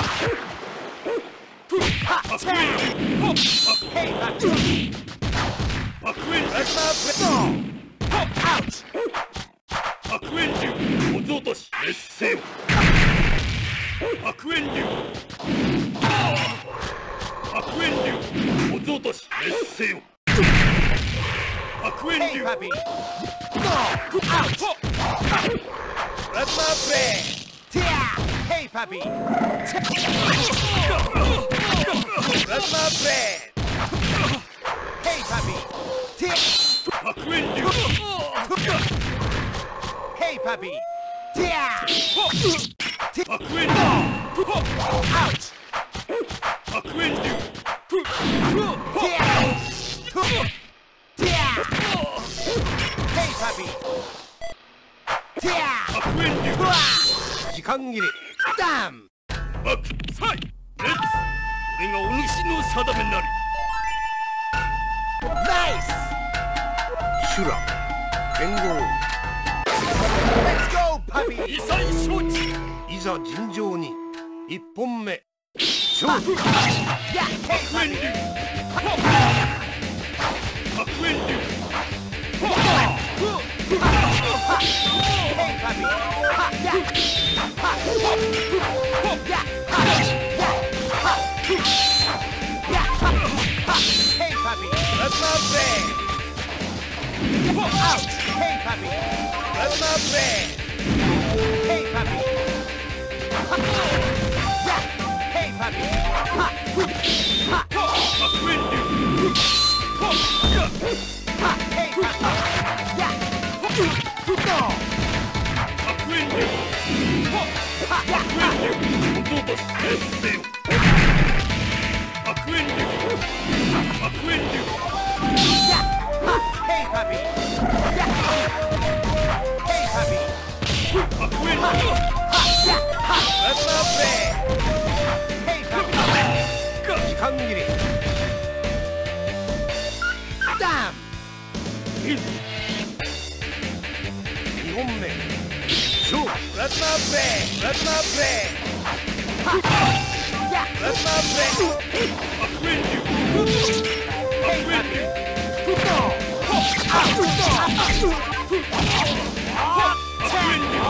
悪 Ta! 縁流 Hey, Papi! 悪縁流 Plasma Blade! No! Ouch! 悪縁流小僧とし劣勢悪縁流悪白煙竜小僧とし滅せよ白煙 Hey, 竜 puppy. No. Out. Plasma blade. Tia. Hey, puppy. Plasma blade. Hey, puppy. Tia. 白煙竜 Hey, puppy. Tia. 白煙竜 Out. 白煙竜 Tia. Tia. Hey, puppy. Tia. 白煙竜時間切れ。 ダム。 バックサイレッツ俺がお主の定めなりナイス。 修羅剣豪。 Let's go, puppy. 異彩承知いざ尋常に一本目勝負。 Yeah. Hey, 白煙 puppy. 竜白煙竜 Hey, puppy. Yeah. Yeah. Hey, puppy. That's not bad. Out. Hey, puppy. That's not bad. Hey, puppy. Yeah. Hey, puppy. 白煙竜 Hey, puppy. Yeah. No. 白煙竜白煙竜小僧とし滅せよ白煙竜白煙竜 Yeah. Hey, puppy. Yeah. Hey, puppy. 白煙竜 Yeah. That's not bad. Hey, puppy. 時間切れ。 Damn. にほんめ勝負。 That's not bad. That's not bad. Yeah. That's not bad. 白煙竜 Hey, 白煙竜 puppy. No. Out. No. 白煙竜 No.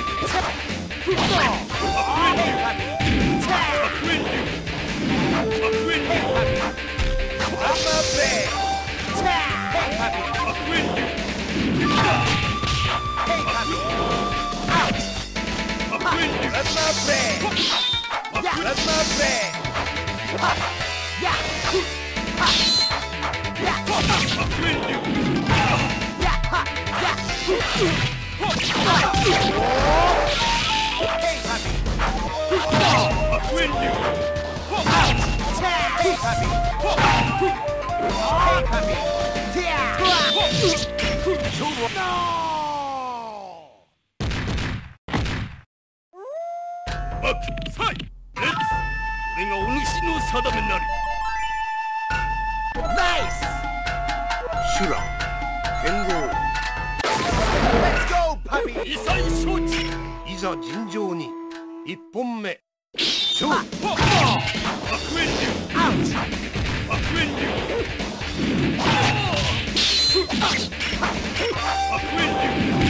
Hey, puppy. 白煙竜白煙竜 Hey, puppy. That's not bad. Hey, puppy. 白煙竜 Hey, puppy. Out. 白煙竜 That's not bad. Yeah. That's not bad. Yeah. Yeah. 白煙竜 Yeah. Yeah. Hey, puppy. 白煙竜 Hey, puppy. Hey, puppy. Yeah. No. バックサイレッツ俺がお主の定めなり Nice. 修羅剣豪。 Let's go, puppy. 異彩承知いざ尋常に一本目勝負。 白煙竜 Out. 白煙竜白煙竜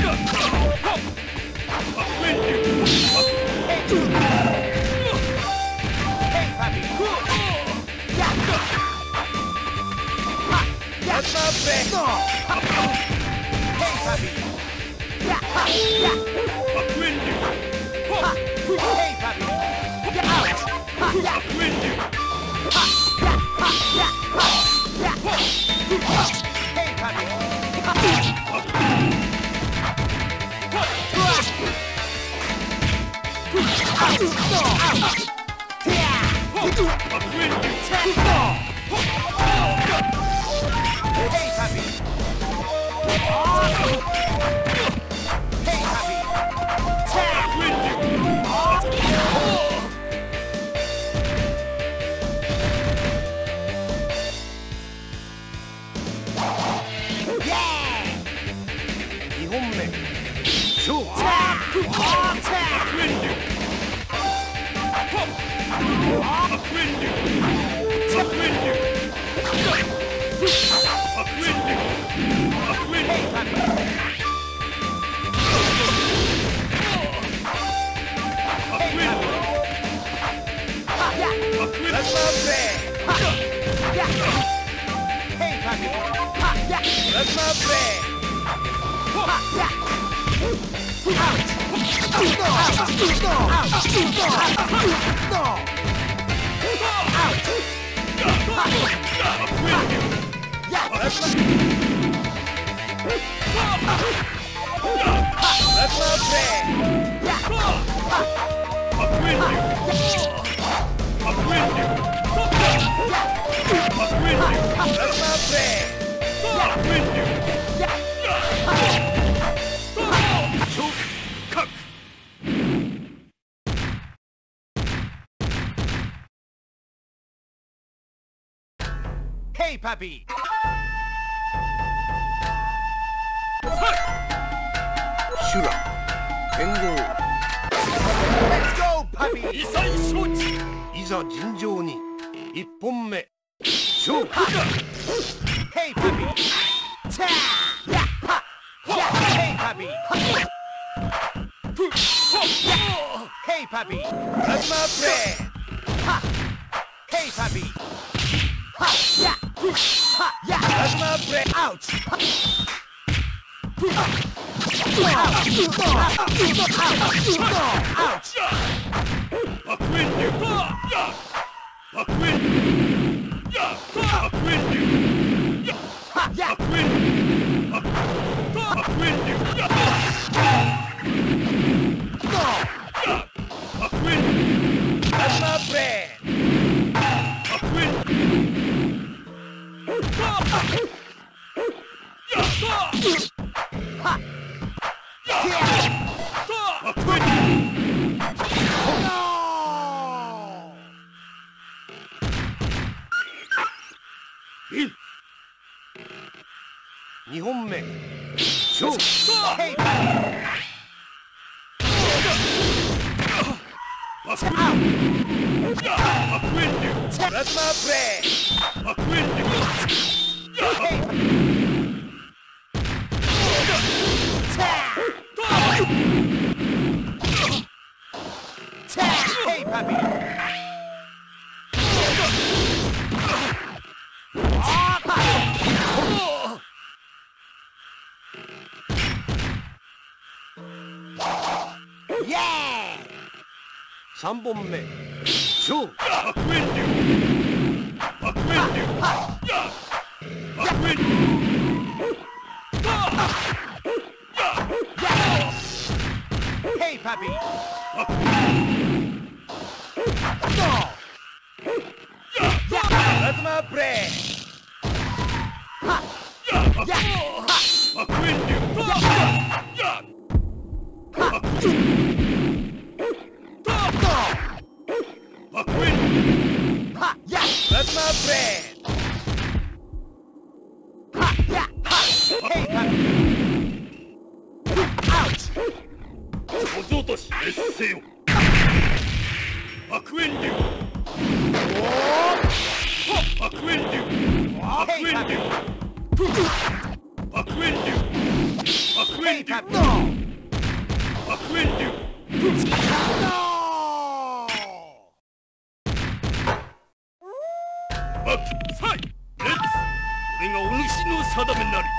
白煙竜 Hey, puppy. Yeah. That's not bad. No. Hey, puppy. Yeah. Yeah. 白煙竜 Hey, puppy. Yeah. Out. Yeah. 白煙竜 Yeah. Yeah. Hey, puppy. Out. No. Out. Yeah. 白煙竜 No. Hey, puppy. Hey, puppy. 白煙竜 Yeah. にほんめ勝負。 Tap. Tap. 白煙竜白煙竜白煙竜白煙竜白煙竜 Hey, puppy. Hey, puppy. Yeah. That's not bad. Hey, puppy! Shura. Tengo. Let's go, puppy! 異彩承知いざ尋常に一本目勝負 Hey, puppy! Ta! Yeah! Ha! Yeah! Hey, puppy! Hey, puppy! Plasma bread! Ha! Hey, puppy! Ha! Yeah! Ha! Yeah! Plasma bread! Ouch! Ouch! Ouch! 悪縁流や悪縁流や悪縁流や Ha! Yeah! 悪縁流悪縁流や Go! や悪縁流 Plasma bread! 悪縁流や Ha! Yeah! 悪縁流 No! 二本目勝負 Hey, puppy! 悪縁流や悪縁流 Plasma bread! 悪縁流や Hey, Ta! Hey, puppy! Yeah! 三本目勝負悪縁流悪縁流や悪縁流や Hey, puppy! 悪 Go! Plasma bread! や悪縁流や Go! 悪縁流 Ha! Yeah! Plasma bread! Ha! Yeah! Ha! Hey, puppy! Ouch! お嬢とし滅せよ悪縁流悪縁流悪縁流悪縁流悪縁 Hey, 流 puppy! No! 悪縁流 No! バックサイレッツ俺がお主の定めなり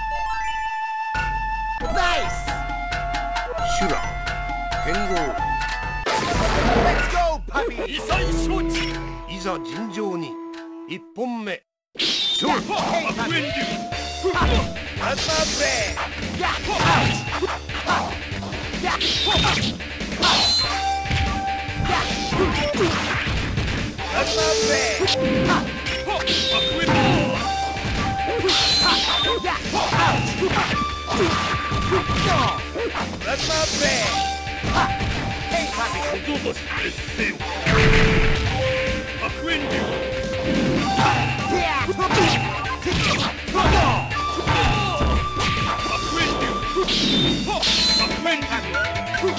Nice! シュラ剣豪 Let's go, puppy! 異彩承知いざ尋常に一本目勝負 Hey, 悪 puppy! 縁流 Plasma bread! Yeah! Ouch! Ha! Yeah! Ha! Yeah! Plasma bread! Ha! 悪縁 Ha! Yeah! Ouch! Go! Plasma bread! Ha! Hey, puppy! お嬢とし滅せよ悪縁流 Yeah! Go! 悪縁流悪縁流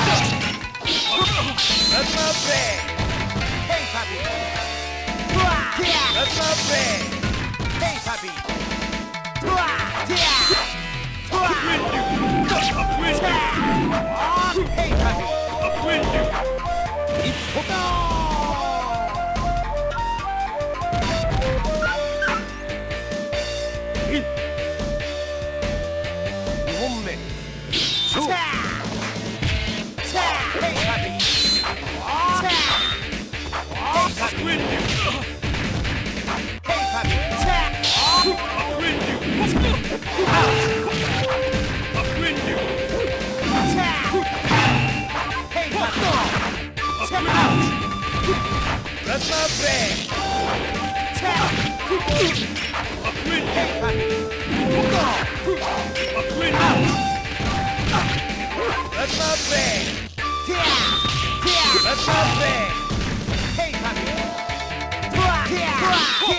Plasma bread! Hey, puppy! Yeah! Plasma bread! Hey, puppy! Yeah! 悪縁流悪縁流 Hey, puppy! 悪縁流 No! 二本目勝負 Ta! Ta! Hey,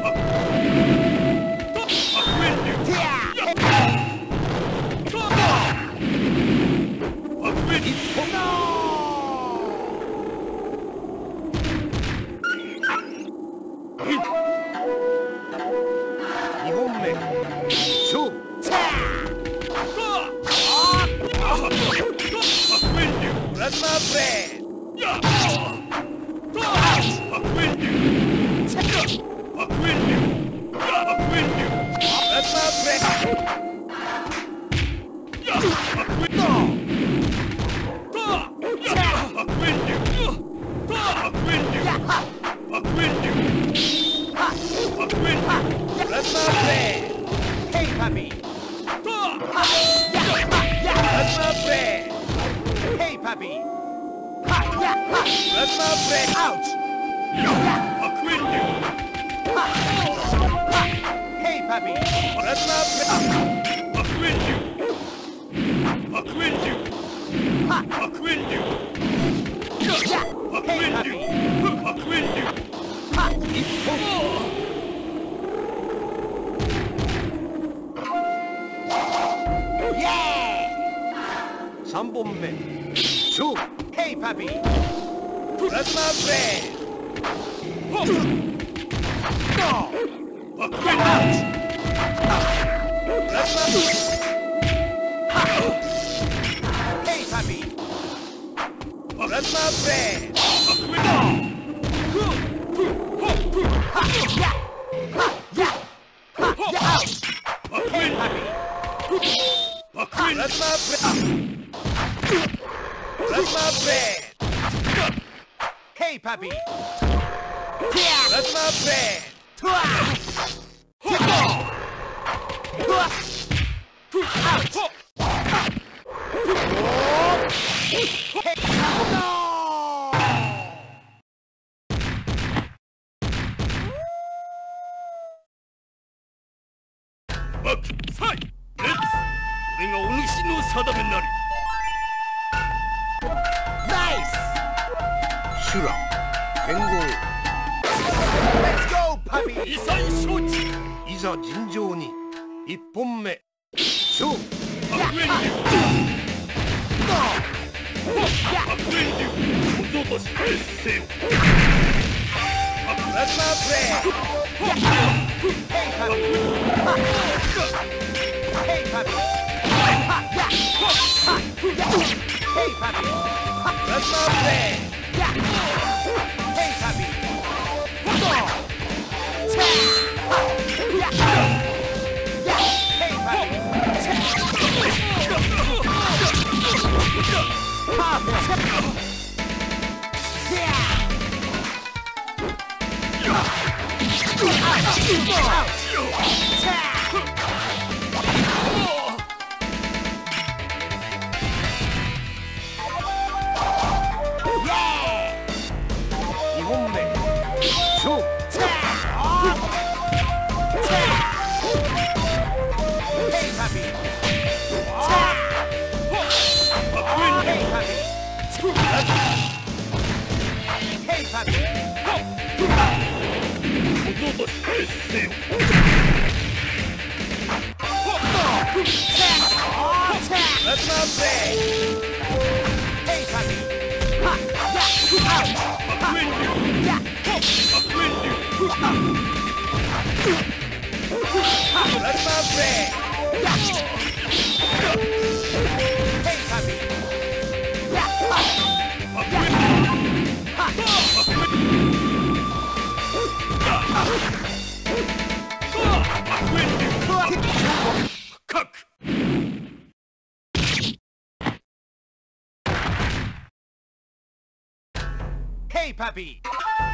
にほんめ勝負プラズマブレーさんぼんめ勝負ヘイパピープラズマブレーHey, puppy! Let's not play! Ouch! 各サイレッツこれがお主の定めなり。 ナイス。 シュラ剣豪。 Let's go, puppy. 異彩承知。 いざ尋常に一本目勝負。 白煙竜白煙竜小僧とし劣勢。 Let's not play. Hey, puppy. Hey, puppy. Hey, puppy. Let's not play. Hey, puppy. Hey, にほんめ勝負。 Hey, puppy. Hey, puppy. Hey, puppy. 小僧とし劣勢。 Let's not play. Hey, puppy. Ha, yeah, out. 白煙竜 Yeah. 白煙竜 Let's not play. Yeah. Hey, puppy. Yeah. 白煙竜 Ha. 白煙竜各 Hey, puppy.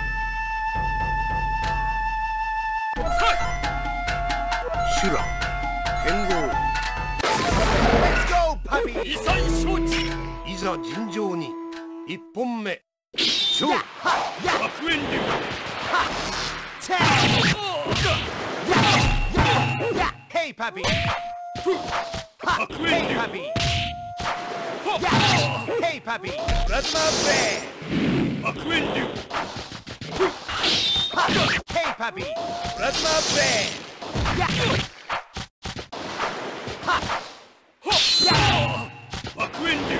シュラ剣豪。 Let's go, puppy. 異彩承知。 いざ尋常に一本目勝負。 Ha, yeah, 白煙竜 tag. Yeah, yeah, yeah. Hey, puppy. Ha, hey, puppy. Yeah. Hey, puppy. Let's not play. 白煙竜 Ha, hey, puppy. Let's not play. Yeah. Ha. Yeah. 白煙竜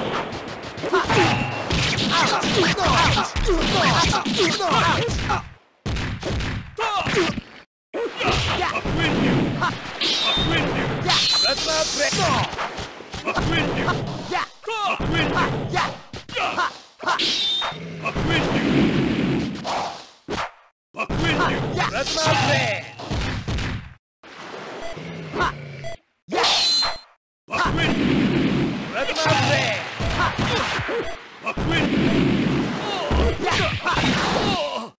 白煙竜 Let's not play. 白煙竜 Yeah. 白煙竜 Yeah. 白煙竜白煙竜 Let's not play. Ha. Yeah. 白煙竜 Let's not play. Ha. 白煙竜 Yeah. Ha.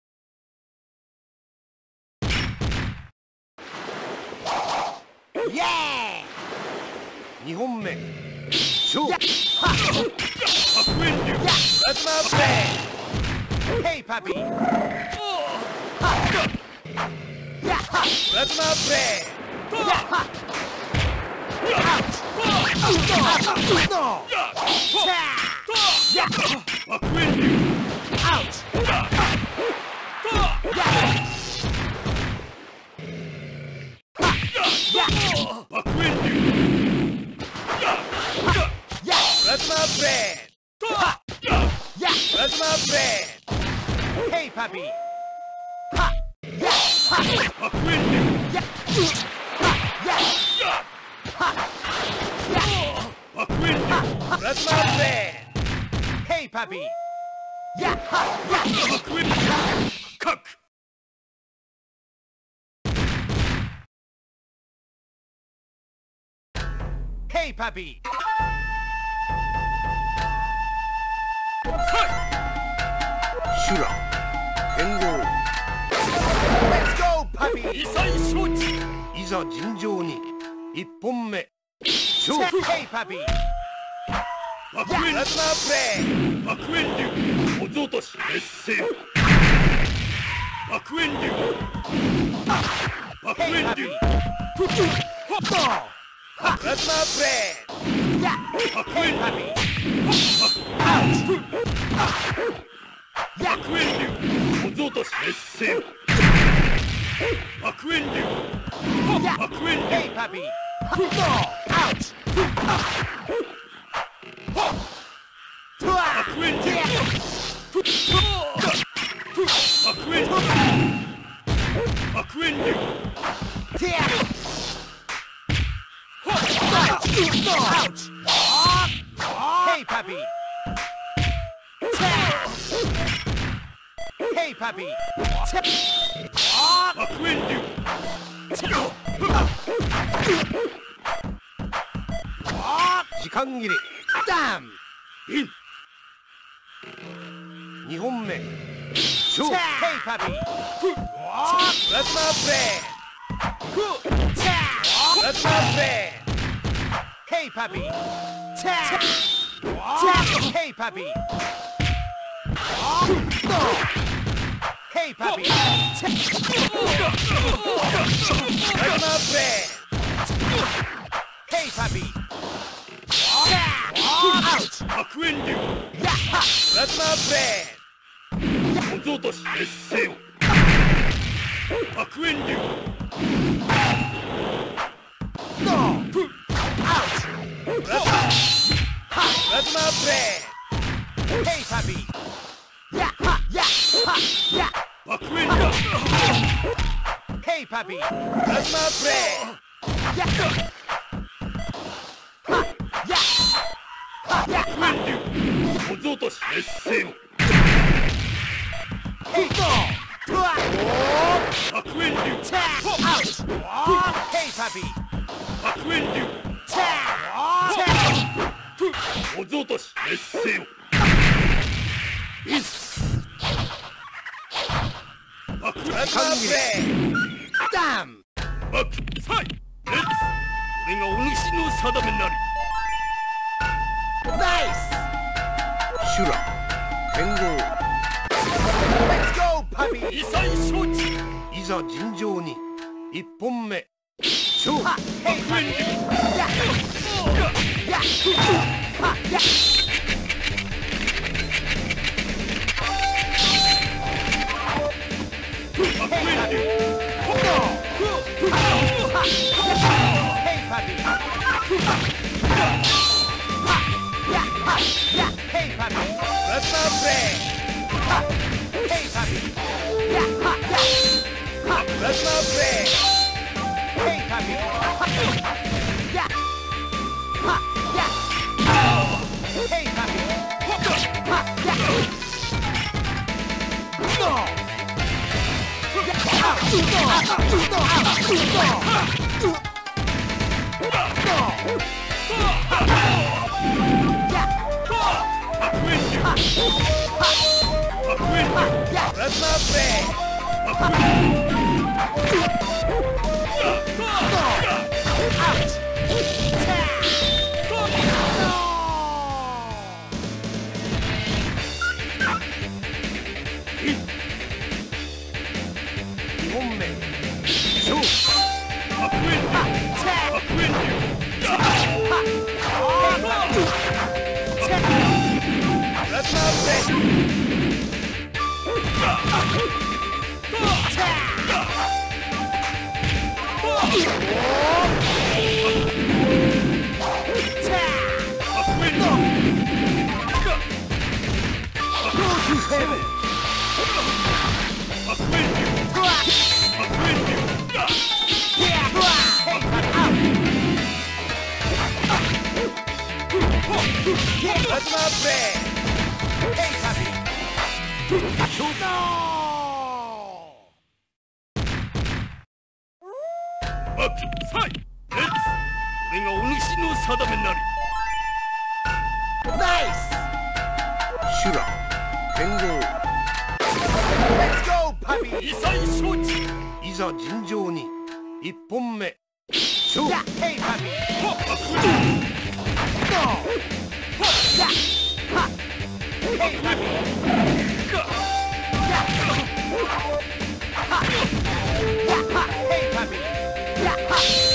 Yeah. にほんめ勝負。 Yeah. Ha. 白煙竜 Let's not play. Hey, puppy. Ha. Yeah. Ha. Let's not play. Yeah. Ha. Ouch. No. Yeah. Yeah. 白煙竜 Ouch. Yeah. Yeah. 白煙竜 Yeah. Let's not play. Ha. Yeah. Let's not play. Hey, puppy. Ha. Yeah. Ha. 白煙竜 Yeah. Ha. Yeah. Ha. Yeah. 白煙竜 Let's not play. Hey, puppy. Yeah. Ha. Yeah. 白煙竜各 Hey, puppy. シュラ剣豪。 Let's go, puppy. 異彩承知。 いざ尋常に一本目勝負。 Hey, puppy. 白 Yeah. 煙 Let's not play. 白煙竜小僧とし劣勢。白煙竜白 Hey, 煙 puppy. 竜 That's my friend. Yeah. Hey, puppy. Yeah. 爆炎流小僧とし熱戦爆炎流 Yeah. 爆炎流 Hey, puppy. Ouch. 爆炎流 Yeah. 爆炎流爆炎流 Yeah. Ouch. Hey, puppy. Hey, puppy. 爆炎流時間切れ Damn. インにほんめ勝負 Hey, puppy. That's my friend. That's my friend. Hey, puppy. Hey, puppy. Hey, puppy. That's my friend. Hey, puppy. Ouch. 爆炎流 That's my friend. 小僧とし熱戦爆炎流 No. Ouch. That's my friend. Hey, puppy. Yeah, ha, yeah, ha, yeah. 爆炎流 Hey, puppy. That's my friend. Yeah. Ha, yeah. Ha, yeah. 爆炎流小僧とし熱戦 Hey, go. Tua. 爆炎流 Tap. Ouch. Hey, puppy. 爆炎流 Tap. Tap. 小僧とし熱戦イン爆 That's 炎 my friend. Damn. 爆サイレッツこれがお主の定めなり Nice. 修羅剣豪 Let's go, puppy. 異彩承知いざ尋常にいっぽんめ勝負 Ha. Hey, puppy. Yeah. Yeah. Ha, yeah. 爆炎流 Hey, puppy. Yeah, ha, yeah. Hey, puppy. That's my friend. Hey, puppy. Yeah, ha, yeah. That's my friend. Hey, puppy. Yeah. Ha, yeah. Hey, puppy. Ha, yeah. No. Yeah, out. No. No. No. No. Yeah. 爆炎流 Ha, 爆炎流 yeah. That's my friend. 爆炎流 No. Ouch. Tap. No. にほんめ勝負爆炎流 Tap. 爆炎流 That's my friend. Seven. 爆炎流爆炎流 That's my friend. Hey, puppy. No. 爆サイレッツこれがお主の定めなり Nice. 修羅剣豪 Let's go, puppy. 異彩承知いざ尋常にいっぽんめ勝負 Yeah. Hey, puppy. 爆炎 No. Yeah. Ha. Hey, puppy. Yeah. Ha. Yeah. Ha. Hey, puppy. Yeah. Ha.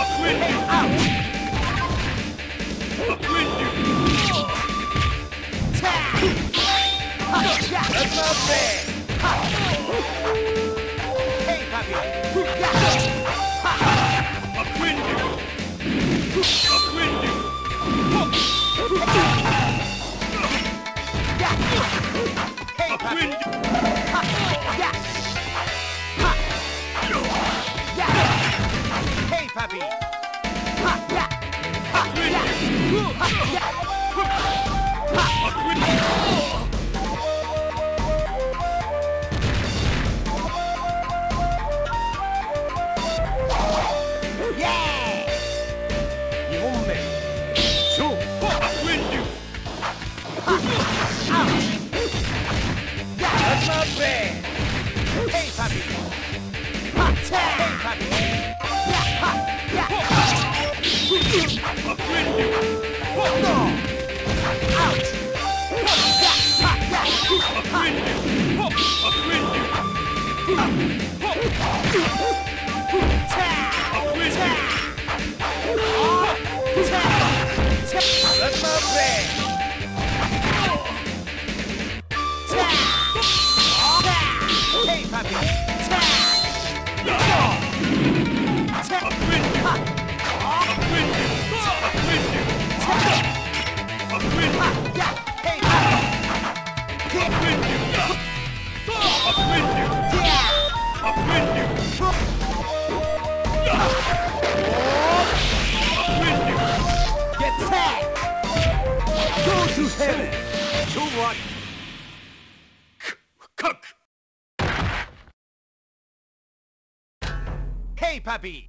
Hey, puppy!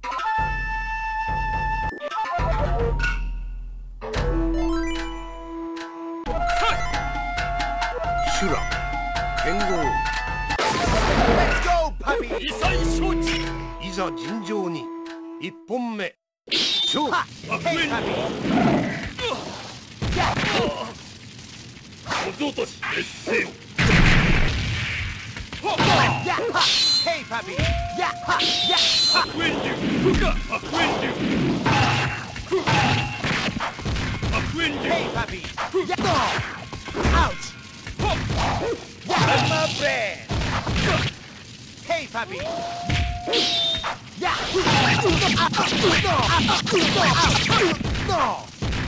修羅剣豪 Let's go, puppy! 異彩承知。 いざ尋常に一本目勝負 Hey, puppy! 小僧たち劣勢を。 Hey, puppy! Yeah, ha, yeah. 悪縁流。悪縁流。悪縁流。 Hey, puppy! Yeah. No. Ouch! That's my friend! Hey, puppy! Yeah! No! No!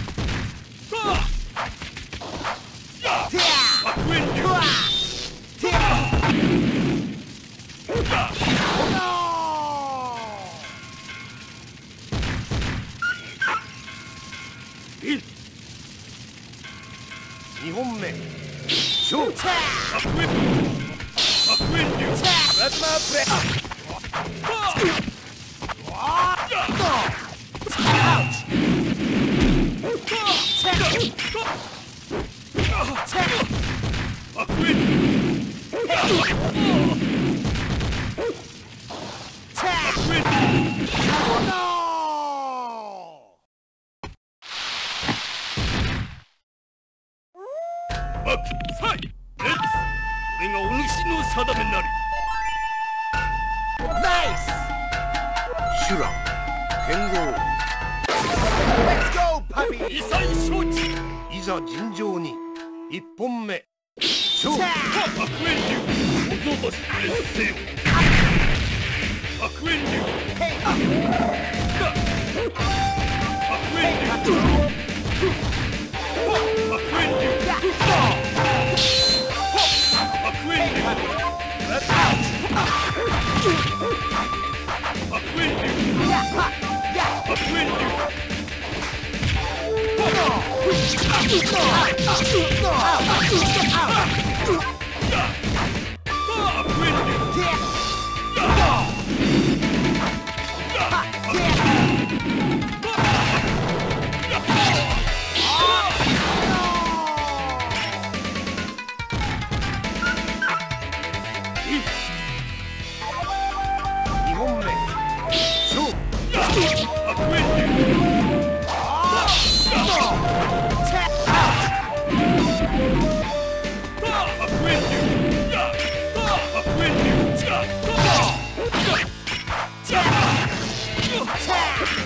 Yeah! 悪縁流。 No! 二本目勝負悪縁流。悪縁流。 That's my friend! No! Ouch! Ten! 悪縁流。 No! バックサイレッツ。これがお主の定めなり。 Nice! 修羅剣豪 Let's go, puppy! 異彩承知。 いざ尋常に一本目勝負 Tag! 悪縁流。小僧たち劣勢を。悪縁流。 Hey, up! 悪縁流。悪縁流。 Yeah! No! 悪縁 Hey, 流。 puppy! Ouch! 悪縁流。 Yeah! Ha! Yeah! 悪縁流。 No! No! No! Ouch! 悪縁流。 Yeah! No! Ha! Yeah! 二本目勝負悪縁流。 No! Tag! Ouch! 悪縁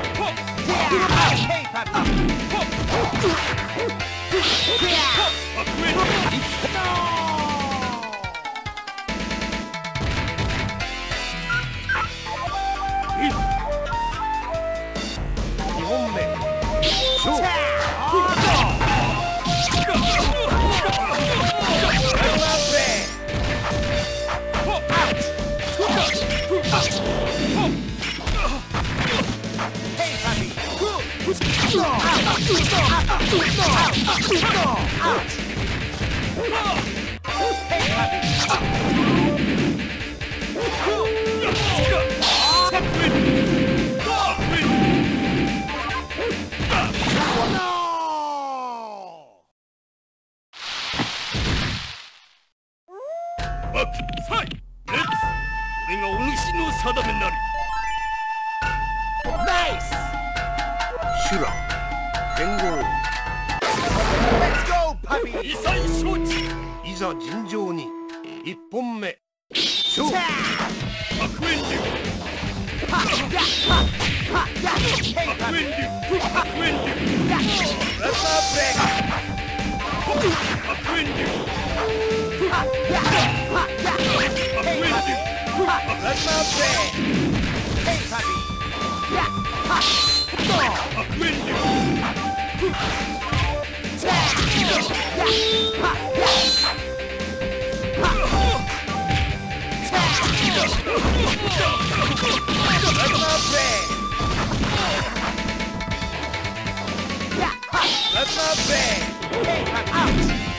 Hey, にほんめ勝負 修羅剣豪 Let's go, puppy! いざ尋常にいっぽんめ勝負 Let's not bang! Hey, I'm out!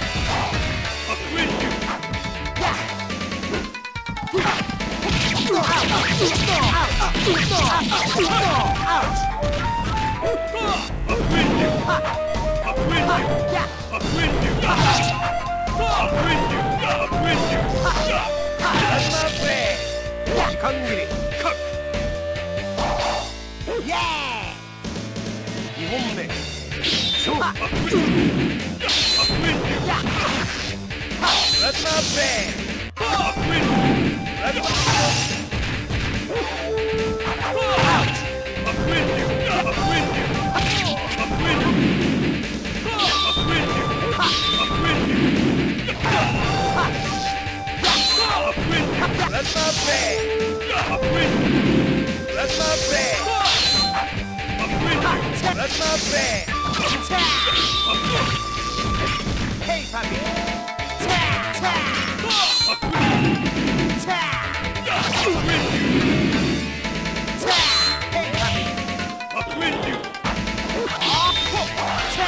Yeah! にほんめ勝負 Let's not bang! Let's not bang! Let's not bang! Let's not bang! Hey, puppy! Ta! Ta! Ta! Ta! Hey, puppy! Ta!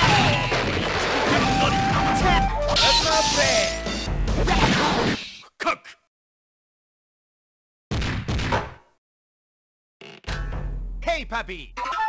Ta! Let's not bang! Hey, puppy!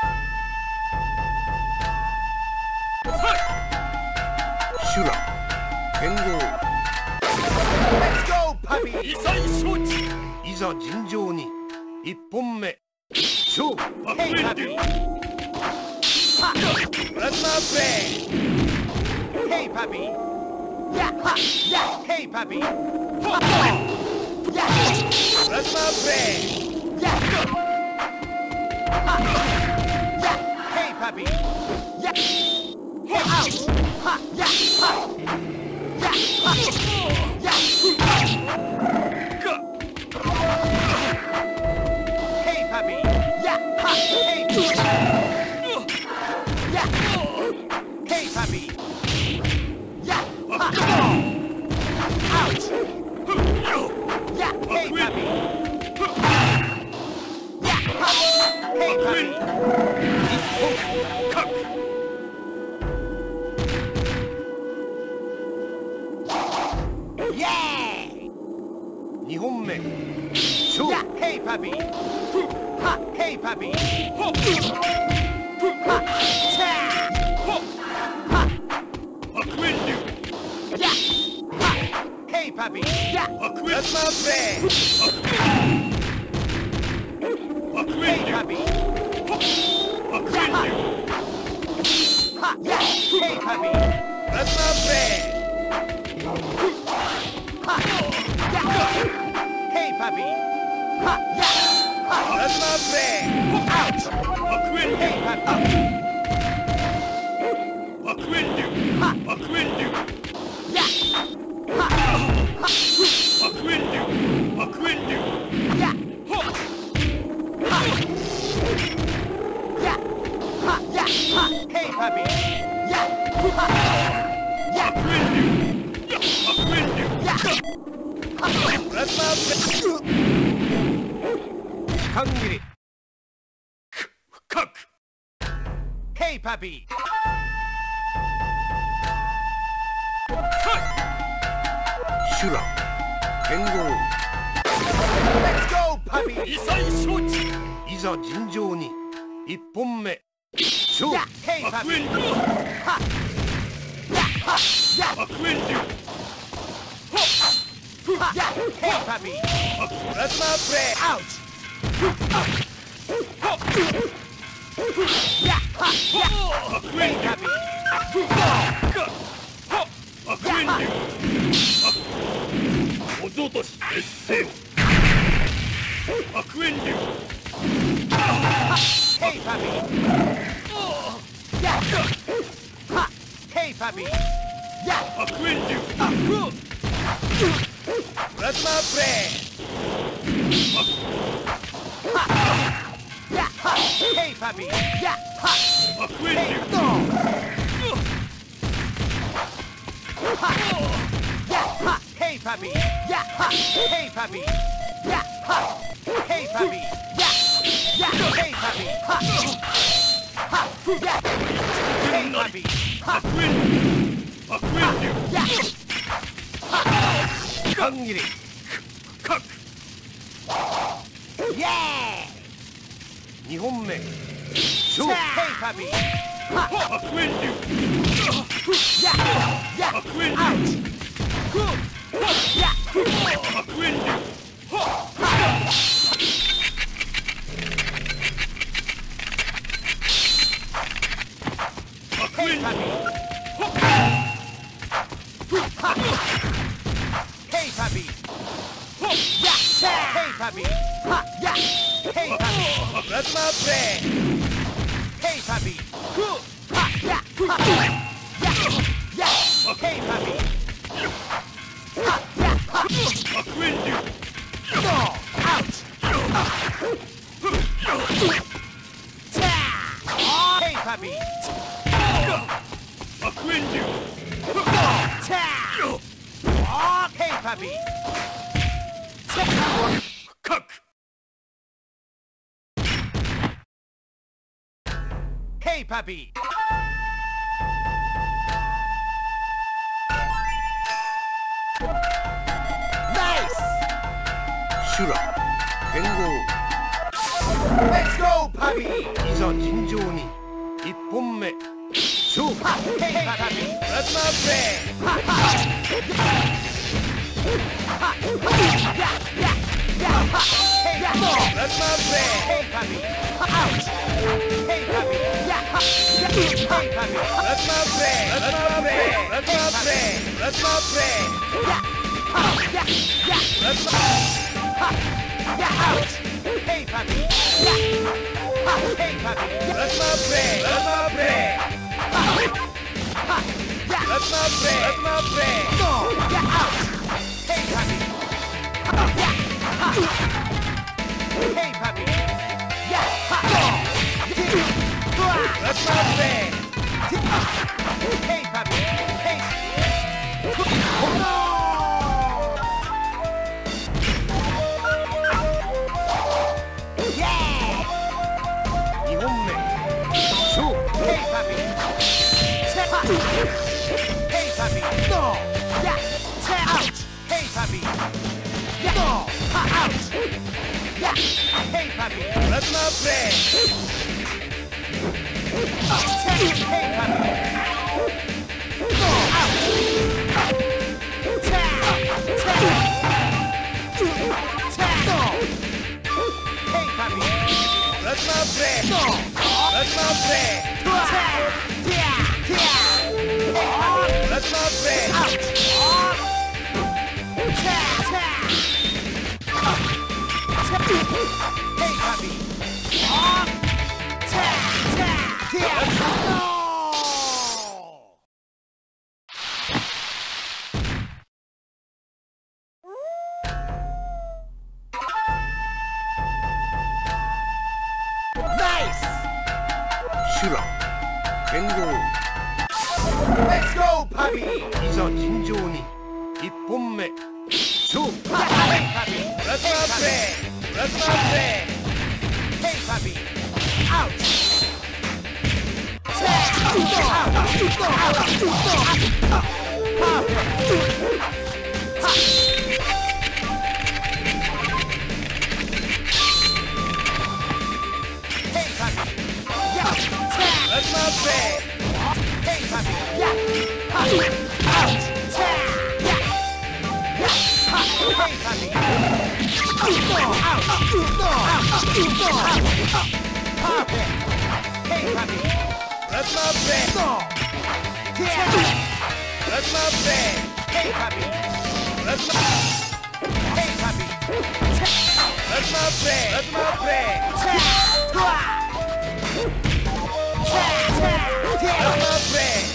修羅剣豪 Let's go, puppy! いざ尋常にいっぽんめ勝負 Hey, puppy! Ha! Let's not bang! Hey, puppy! Yeah! Ha! Yeah! Hey, puppy! Ha! Yeah! Hey, puppy! Yeah! Ouch! Ha! Yeah! Ha! Yeah! Ha! Yeah! Hey, puppy! Yeah! Ha! Hey! Yeah! Hey, puppy! Yeah! Ha! Ouch! Yeah! Hey, puppy! Yeah! Ha! Hey, puppy! にほんめ勝負 Yeah! Hey, puppy! Ha! Hey, puppy! Ha! Cha! Ha! Yeah! Ha! Hey, puppy! Yeah! That's my friend! Hey, puppy! Yeah! Ha! Yeah! Hey, puppy! That's my friend! Ha! Yeah! Hey, puppy! Ha! Yeah! Ha! That's my friend! Ouch! Hey, puppy! Ha! Yeah! Ha! Ha! Yeah! Ha! Yeah! Ha! Yeah! Ha! Hey, puppy! Yeah! Ha! Yeah! Yeah! That's my friend! 勘切り Hey, puppy! シュラ剣豪 Let's go, puppy! 異彩承知いざ尋常に一本目勝負 Yeah! Hey, 悪 puppy! 縁流 Ha! Yeah! Ha! Yeah! 悪縁流 Ha! Yeah! Hey, puppy! That's my friend! Ouch! Yeah! Ha! Yeah! 悪 Hey, 縁流 puppy! 悪縁流おぞとし劣勢悪縁流 Hey, puppy! Yeah! Ha! Hey, puppy! Yeah! 悪縁流 That's my friend! Yeah! Ha! Hey, puppy! Yeah! Ha! 悪縁 Hey, 流 go! Ha! Yeah! Ha! Hey, puppy! Yeah! Ha! Hey, puppy! Yeah! Ha! Hey, puppy! Yeah! Yeah! Hey, puppy! Ha! Ha! Yeah! Hey, puppy! Ha! 悪縁流悪縁流 Yeah! 勘切りかく Yeah! にほんめ Hey, puppy! Ha! 悪縁流 Yeah! Yeah! 悪縁流 Ouch! Yeah! 悪縁流 Hey, puppy! Hey, puppy! Yeah! Hey, puppy! Ha! Yeah! Hey, puppy! That's my friend! Hey, puppy! Ha! Yeah! Ha! Yeah! Yeah! Hey, puppy! Ha! Yeah! Ha! 悪縁流 No! Ouch! Hey, puppy! 悪縁流 Hey, puppy! かく Hey, puppy! Nice! シュラ剣豪 Let's go, puppy! いざ尋常に一本目勝負 Ha! Hey, puppy! That's my friend! Ha! Ha! Yeah! Yeah! Yeah! Ha! Hey, go! That's my friend! Hey, puppy! Ouch! Hey, puppy! Yeah! Ha! Yeah! Hey, puppy! That's my friend! That's my friend! That's my friend! That's my friend! Yeah! Ha! Yeah! Yeah! That's my... Ha! Yeah! Ouch! Hey, puppy! Hey, puppy. That's my bread. That's my bread. That's my bread. That's my bread. No. Yeah, out. Hey, puppy. Hey, puppy. Yeah. That's my bread. Hey, puppy. Hey. No. Hey, puppy! Hey, puppy! No! Yeah! Ouch! Hey, puppy! Yeah! No! Ouch! Yeah! Hey, puppy! That's my bread! Hey, puppy! No! Ouch! No! Hey, puppy! That's my bread! No! That's my bread! That's my bread! Hey, puppy! No! Nice! 슈라, 갱고. Let's go, puppy! 이자 진조니. 입본매. 수. Hey, puppy! That's my bread! That's my bread! Hey, puppy! Ouch! Hey, puppy! Yeah! That's my bread! Hey, puppy! Yeah! Ouch! Yeah! Hey, puppy! Hey, puppy! That's my bread! That's my bread! Hey, puppy! That's my... Hey, puppy! That's my bread! That's my bread! That's my bread!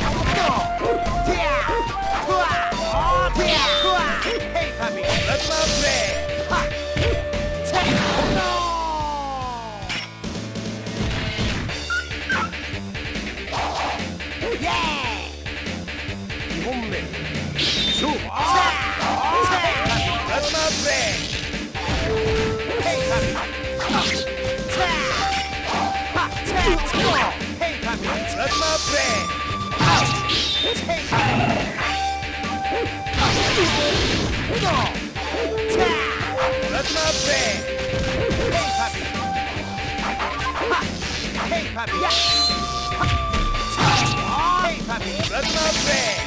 Hey, puppy! That's my bread! No! Yeah! 이본매. 수. That's my bread! Hey, puppy! Hey, puppy! That's my bread! Hey, puppy! No! That's my bread! Hey, puppy! Hey, puppy! Hey, puppy! That's my bread!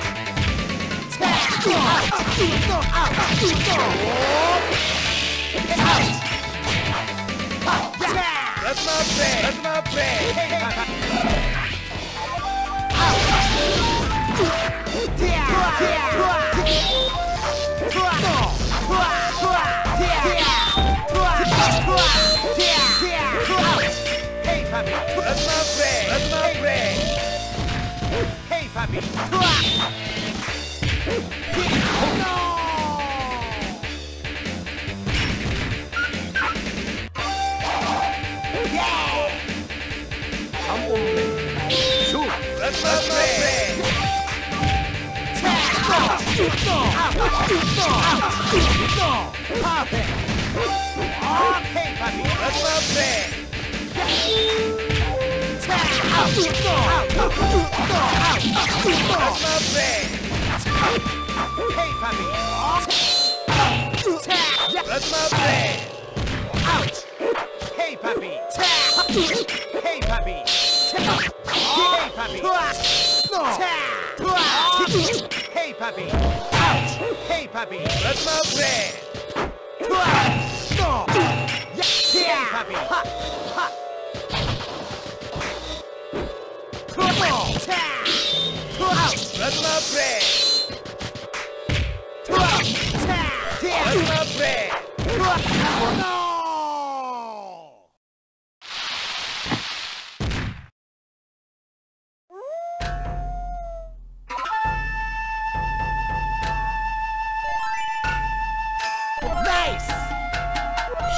That's my bread! That's my bread! Hey, puppy! Hey, puppy! That's my bread! That's my bread! Hey, puppy! No! Yeah! 삼본매. 수. That's my bread! Hey, puppy! That's my bread! That's my bread! Hey, puppy! That's my bread! Ouch! Hey, puppy! Hey, puppy! Hey, puppy! Hey, puppy! Ouch! Hey, puppy! That's my bread! Hey, puppy! That's my bread! That's my bread! No!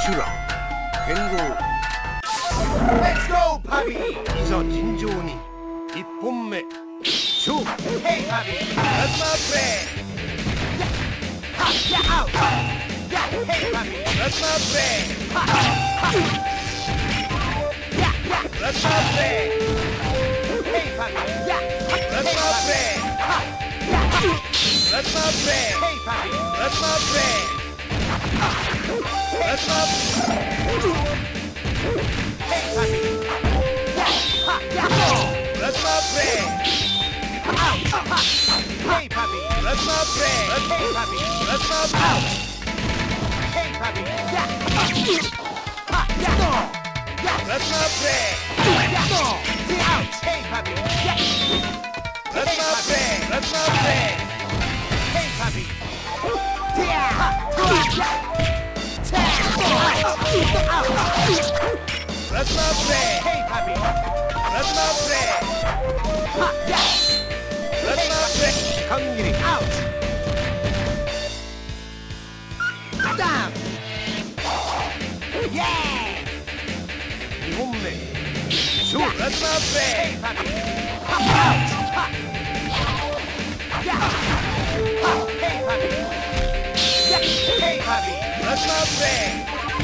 修羅剣豪 Let's go, puppy! いざ尋常に一本目勝負 Hey, puppy! That's my friend! Ha! Yeah, out! Yeah, hey, puppy! That's my friend! Ha! Ha! Yeah, yeah! That's my friend! Hey, puppy! Yeah! That's my friend! Ha! Yeah! That's my friend! Hey, puppy! That's my friend! That's my Hey, puppy! Yeah! Ha! Yeah! That's my friend! Out! Ha! Hey, puppy! That's my friend! Hey, puppy! That's my out! Hey, puppy! Yeah! Ha! Yeah! Yeah! That's my friend! Yeah! Out! Hey, puppy! Yeah! That's my friend! That's my friend! Hey, puppy! Yeah! Ha! Yeah! That's my friend! Hey, puppy! That's my friend! Ha! Yeah! That's my friend! 勘切り Out! Down! Yeah! にほんめ勝負 That's my friend! Hey, puppy! Ha! Out! Ha! Yeah! Ha! Hey, puppy! Yeah! Hey, puppy! That's my friend!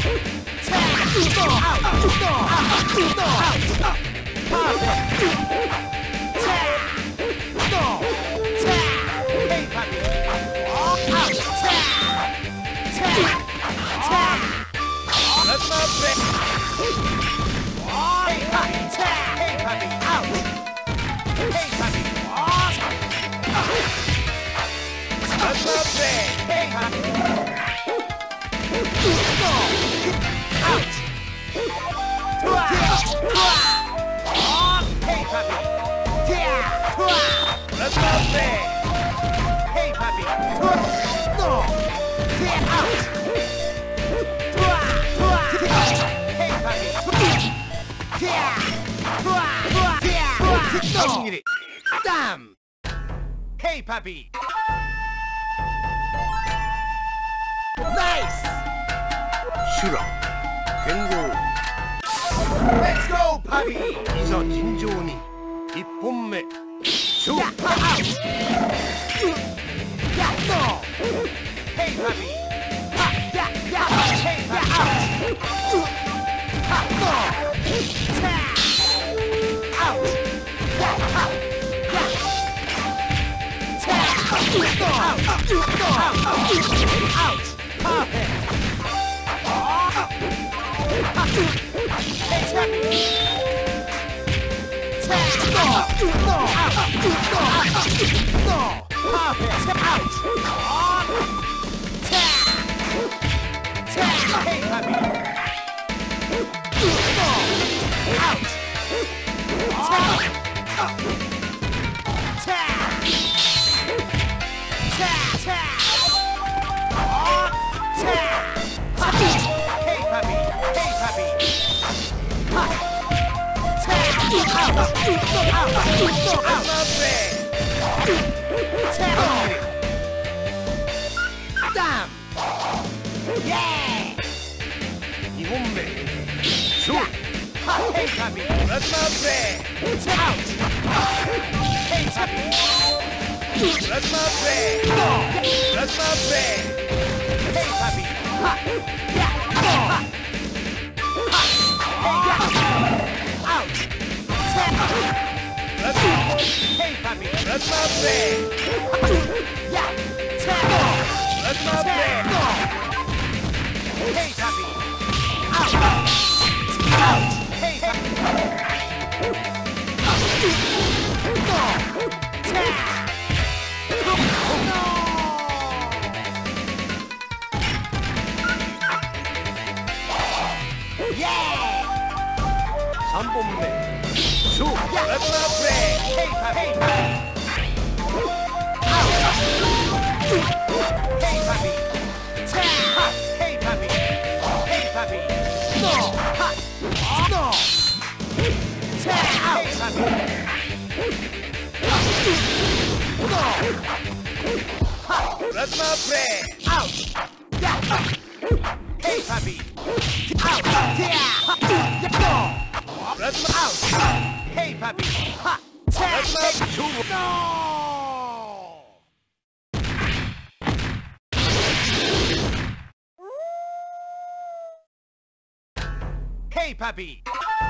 Out! Out! Out! Perfect! Hey, puppy! Out! That's my friend! Hey, puppy! Hey, puppy! Out! Hey, puppy! That's my friend! Hey, puppy! Out! Hey, puppy! That's my friend! Hey, puppy! No! Out! Hey, puppy! 勘切り Damn! Hey, puppy! Nice! 修羅剣豪 Let's go, puppy! いざ尋常に一本目勝 Yeah, 負 out! Yeah, no! Hey, puppy! Ha, yeah, yeah, hey, yeah, out! Ha, no! Ta! Out! Yeah, ha, yeah! Ta! No! Out! No! Out! Perfect! Hey, puppy! No! No! Out! No! No! Perfect! Out! Ta! Ta! Hey, puppy! No! Out! Ta! Ta! Ta! Ta! Ta! Hey, puppy! Hey, puppy! Ha! Out! Out! Out! My friend! Damn! Yeah! にほんめ勝負 Ha! Hey, puppy! That's my friend! Out! Hey, puppy! That's my friend! That's my friend! Hey, puppy! Ha! Yeah! Ha! Ha! Hey, yeah! Out! That's my Hey, puppy! That's my friend! Yeah! That's my friend! Hey, puppy! Out! Out! Hey, puppy! Yeah! さんぼんめ勝負 Yeah! That's my friend! Hey, puppy! Out! Hey, puppy! Ha! Hey, puppy! Hey, puppy! No! Ha! No! Out! Hey, puppy! No! Ha! That's my friend! Out! Yeah! Hey, puppy! That's my Out! Hey, puppy! Ha! That's my show. No! Hey, puppy!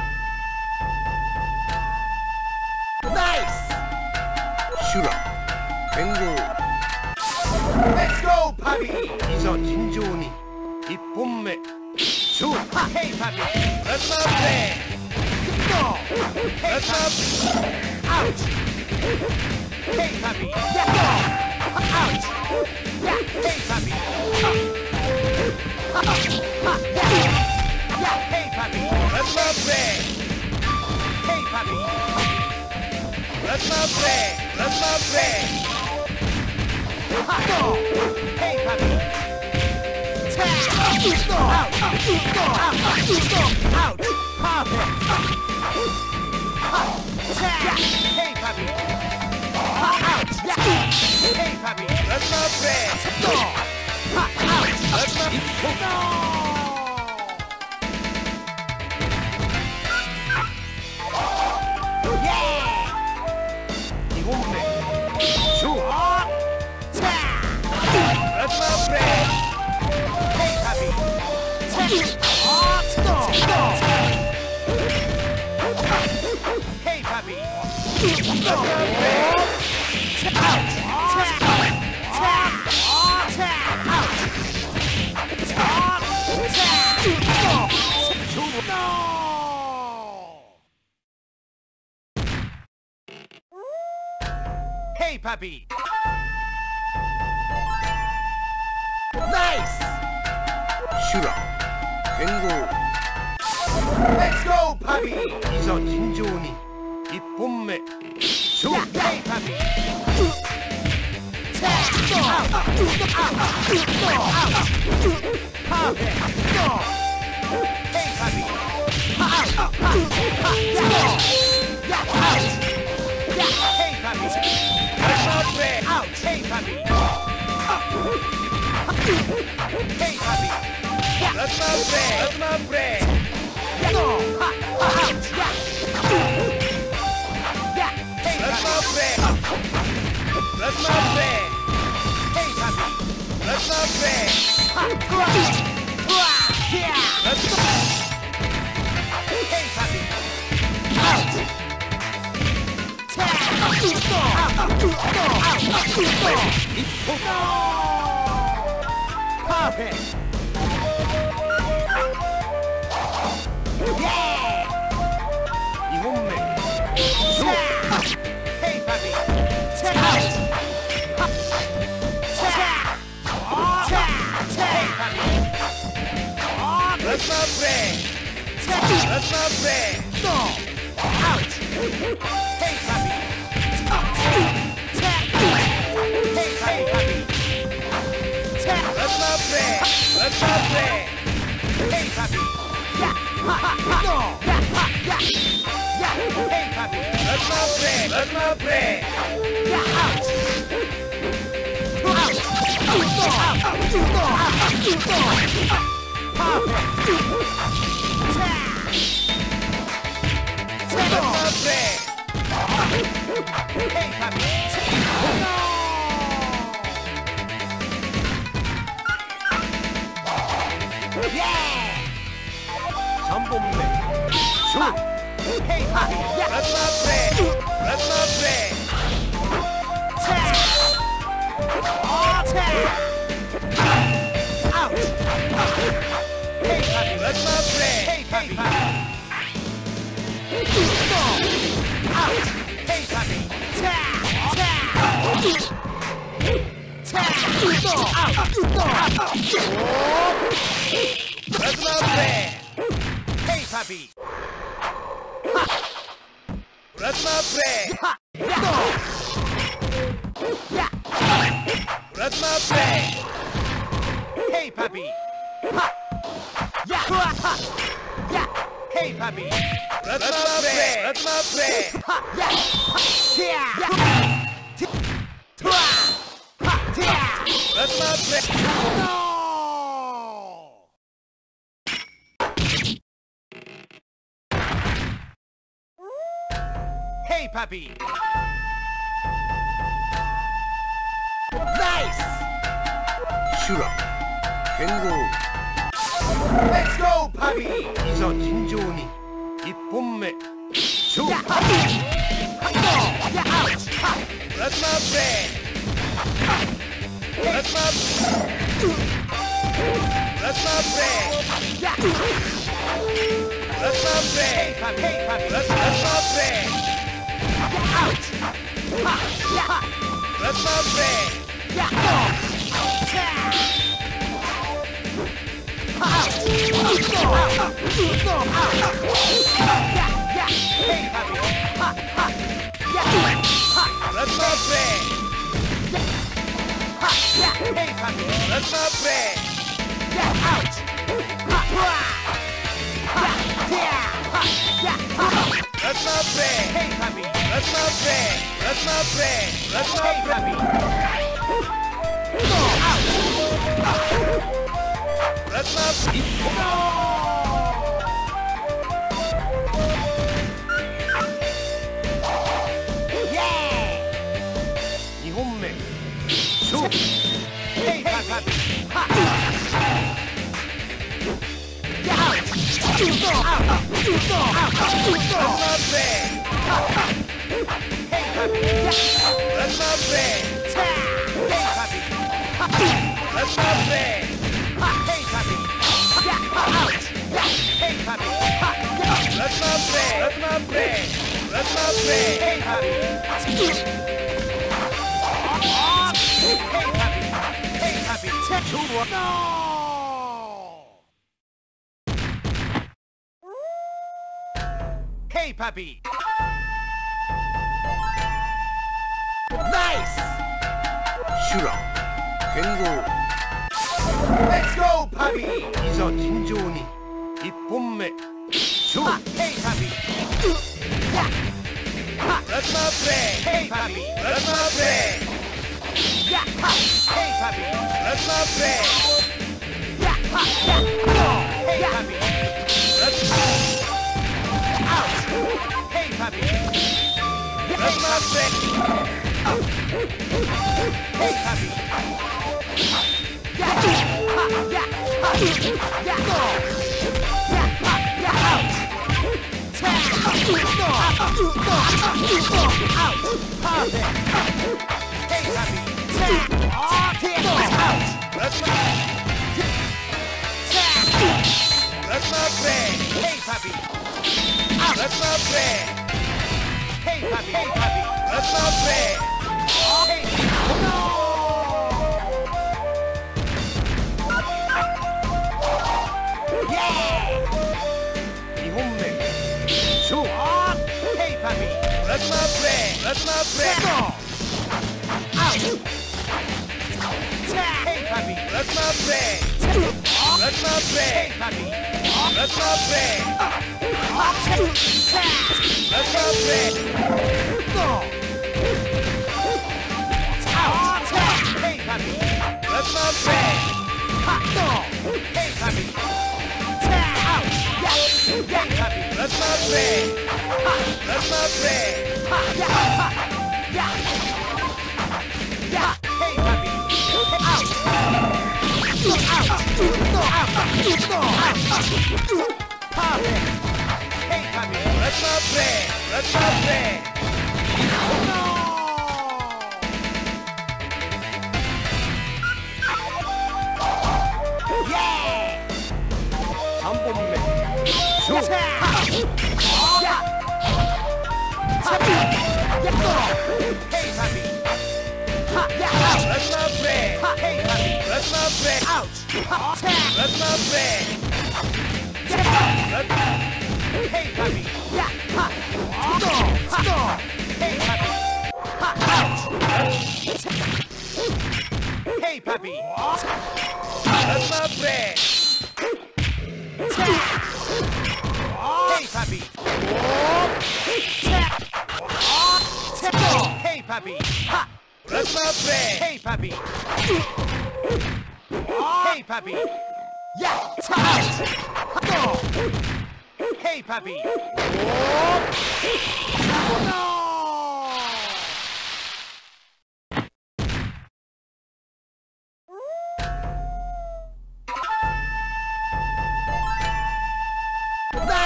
Nice! シュラ剣豪 Let's go, puppy! いざ尋常に一本目勝負 Ha! Hey, puppy! That's my play No! Hey, That's puppy! my Ouch! Hey, puppy! Yeah, no! Ouch! Yeah, hey, puppy! Ha! Ha! Ha! Yeah! Yeah, hey, puppy! That's my play Hey, puppy! That's my play That's my play Ha! No! Hey, puppy! Tap! No! Ouch! No! Ouch! No! Ouch! Perfect! Ha! Tap! Hey, puppy! Ha! Ouch! Yeah! Hey, puppy! That's my play No! Ha! Ouch! That's my No! Yeah! 二本目勝負 Tap! That's my play Hey, puppy! Tap! No! No! Hey, puppy! No! Ouch! Tap! Tap! Tap! Ouch! Tap! Tap! No! No! Hey, puppy! Nice! シュラ剣豪 Let's go, puppy! いざ尋常に一本目勝負 Yeah, hey, puppy! Tap! No! Ouch! No! Ouch! Perfect! No! Hey, puppy! Ouch! Ha! Ha! No! Yeah! Ouch! Yeah! Hey, puppy! That's my play Ouch! Hey, puppy! Hey, puppy! Yeah! That's my play That's my play Yeah! No! Ha! Ha! Ouch! Yeah! Yeah! Hey, That's my puppy! play That's my play Hey, puppy! That's my play Ha! Hurrah! Hurrah! Yeah! That's Hey, puppy! Ouch! Tap! No! Ouch! No! Ouch! No! No! Perfect! Yeah! 二本目 Tap! Hey, puppy! Tap! Ouch! Ha! Tap! Tap! Hey, puppy! That's my play Tap! That's my play No! Ouch! Hey, puppy! Tap! Hey, puppy! Tap! That's my play That's my play Hey, puppy! Yeah! Ha ha ha! No! Yeah! Ha! Yeah! Yeah! Hey, puppy! That's my play That's my play Yeah! Ouch! Ouch! No! Ouch! No! Ouch! No! Perfect! Tap! That's No! my play Hey, puppy! No! Yeah! 三本目勝負 Hey, puppy! Yeah! That's my play That's my play Tap! Tap! Ouch! Hey, puppy! That's my play Hey, puppy! No! Ouch! Hey, puppy! Tap! Tap! Tap! No! Ouch! No! That's my play Hey, puppy! That's my play Ha! No! Yeah! That's my play Hey, puppy! Ha! Yeah! Ha! Yeah! Hey, puppy! That's my play That's my play Ha! Yeah! Yeah! Yeah! Ha! Yeah! That's my play No! Hey, puppy! Nice! シュラ剣豪 Let's go, puppy! いざ尋常に一本目勝負 Yeah, puppy! Yeah, ouch! That's my friend That's my That's my friend Yeah! That's my Hey, friend puppy! Hey, puppy! That's that's my friend Yeah, ouch! Ha! Yeah! Ha! That's my friend Yeah! Go! Yeah! Ouch! Go! Go! Ouch! Yeah! Yeah! Hey, puppy! Ha! Ha! Yeah! Ha! That's my friend Ha! Yeah! Hey, puppy! That's my friend Yeah! Ouch! Ha! Wah! Ha! Yeah! Ha! Yeah! Ha! That's my friend Hey, puppy! That's my friend That's my friend That's my Hey, friend puppy! Go! Ouch! That's my friend Yeah! にほんめ勝負 Hey, puppy! Ha! Yeah! Ouch! Go! Out! Go! Out! Go! That's my friend Hey, puppy! Yeah! That's my friend Hey, puppy! That's my friend Hey, puppy! Yeah! Ouch! Hey, puppy! That's my friend That's my friend That's my friend Hey, puppy! Hey, puppy! Hey, puppy! No! Hey, puppy! Nice! シュラ剣豪 Let's go, puppy! いざ尋常に一本目勝負 Ha! Hey, puppy! Yeah! Ha! That's my friend Hey, puppy! That's my friend Yeah! Ha! Hey, puppy! That's my friend Yeah! Ha! Yeah! Go! Hey, puppy! That's Ouch! Hey, puppy! That's my friend Hey, puppy! Yeah! Ha! Yeah! Ha! Yeah! Go! Yeah! Ha! Yeah! Ouch! Go! Go! Go! Ouch! Perfect! Hey, puppy! Oh, go! Ouch! That's my That's my friend Hey, puppy! That's my friend Hey, puppy! Hey, puppy! That's my friend Hey! No! Yeah! にほんめ勝負 Oh! Hey, puppy! That's my friend That's my friend Go! Ouch! Hey, puppy! That's my friend That's my Hey, friend puppy! That's my friend That's my friend Go! Ouch! Hey, puppy! That's my friend Ha! Go! Hey, puppy! Ouch! Yeah! Yeah, puppy! That's my friend That's my friend Ha! Yeah! Ha! Yeah! Yeah! Hey, puppy! Ouch! Go! Ouch! Go! Ouch! Go! Ouch! Perfect! Hey, puppy! That's my friend That's my friend No! Yeah! さんぼんめ勝負 Yeah! Puppy! Yeah, go! Hey, puppy! Ha! Yeah! Ouch! That's my friend Ha! Hey, puppy! That's my friend Ouch! Ha! That's my friend Yeah! That's Hey, puppy! Yeah! Ha! Go! Go! Hey, puppy! Ha! Ouch! Hey, puppy! That's my friend Hey, puppy! Go! Hey, puppy! Ha! That's my friend Hey, puppy! Hey, puppy! Yeah! Ouch! Go! Hey, puppy! No!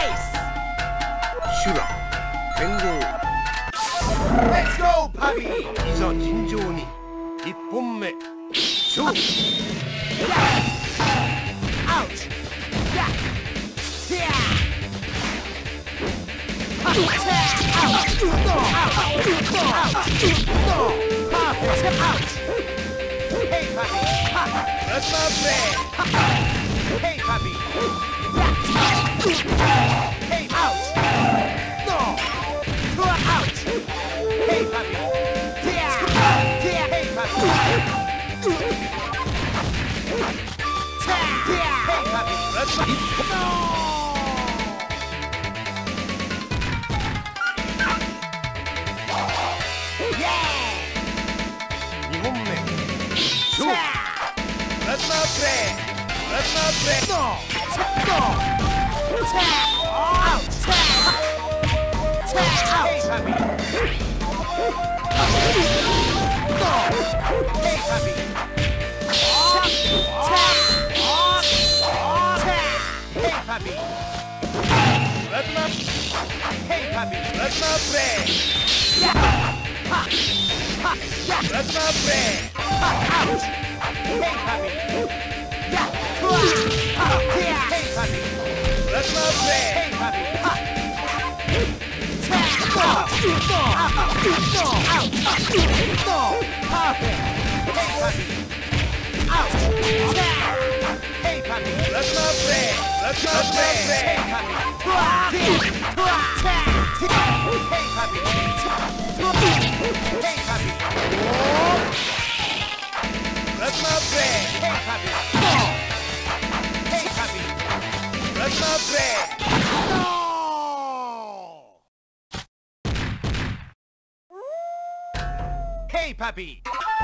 Nice! シュラ剣豪 Let's go, puppy! いざ尋常にいっぽんめ勝負 Ouch! Yeah! Yeah! Ouch! Ouch! No! Ouch! No! No! Perfect! Ouch! Hey, puppy! Let's not play! Hey, puppy! Yeah! Hey, ouch! No! Ouch! Hey, puppy! Yeah! Yeah! Hey, puppy! Yeah! Hey, puppy! Let's not No! にほんめ勝負 Let's not play! Let's not play! No! No! Ouch! Hey, puppy! No! Hey, puppy! Hey, puppy! Let's not Hey, puppy! Let's not play! Ha! Ha! Yeah! Let's not play! Ouch! Hey, puppy! Yeah! Ha! Yeah! Hey, puppy! Let's not play! Hey, puppy! Ha! No! No! No! Ouch! No! Perfect! Hey, puppy! Ouch! Hey, puppy! Let's not play! Let's not play! Hey, puppy! Hey, puppy! Hey, puppy! Let's not play! Hey, puppy! No! Hey, puppy! Let's not play! No! Hey, puppy!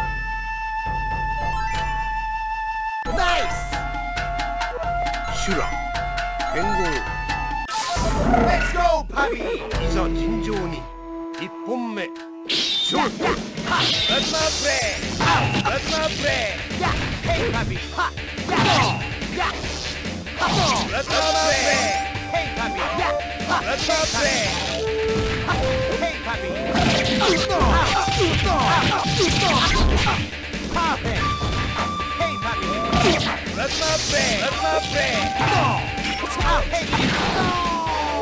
Nice! シュラ剣豪 Let's go, puppy! いざ尋常にいっぽんめ勝負 Let's not play! Let's not play! Yeah! Hey, puppy! Ha! Yeah! No! Yeah! Ha! No! Let's not play! Hey, puppy! Yeah! Ha! Let's not play! Ha! Hey, puppy! No! No! No! Perfect! Hey, puppy! Let's not play! Let's not play! No! Out! Hey! No!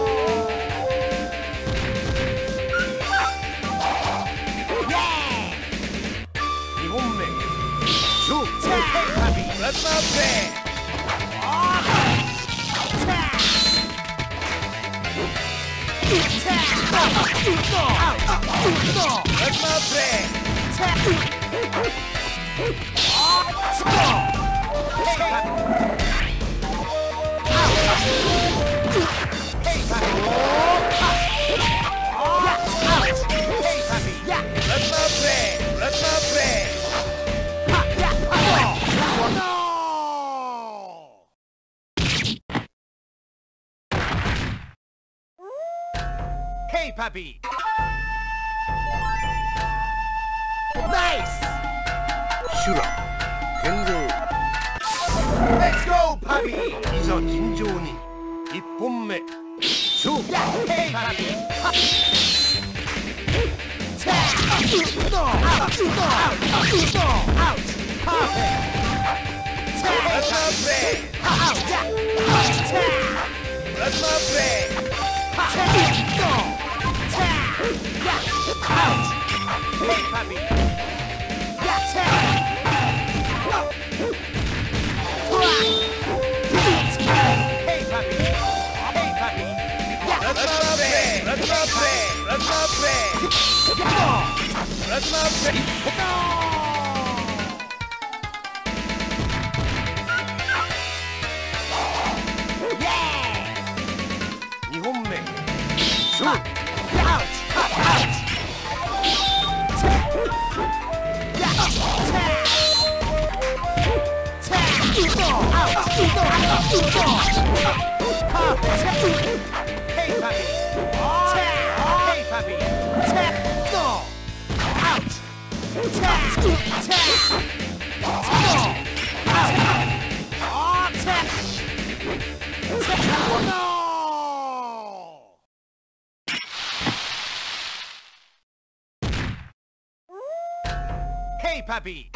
にほんめ勝負 Hey, puppy! Let's not play! Let's not play! Let's not play! Let's not play! Hey, puppy! Nice! シュラ剣豪 Let's go, puppy! いざ尋常にいっぽんめ勝負 Hey, puppy! No! Ouch! No! Ouch! No! Ouch! Perfect! Let's not play! Ouch! Let's not play! No! Ouch! Hey, puppy! Hey, puppy! Hey, puppy! Let's not play! Let's not play! Let's not play! No! Let's not play! Yeah! にほんめ勝負 Ouch! Ouch! Hey, puppy! Hey, puppy! No! Ouch! No! Hey, puppy!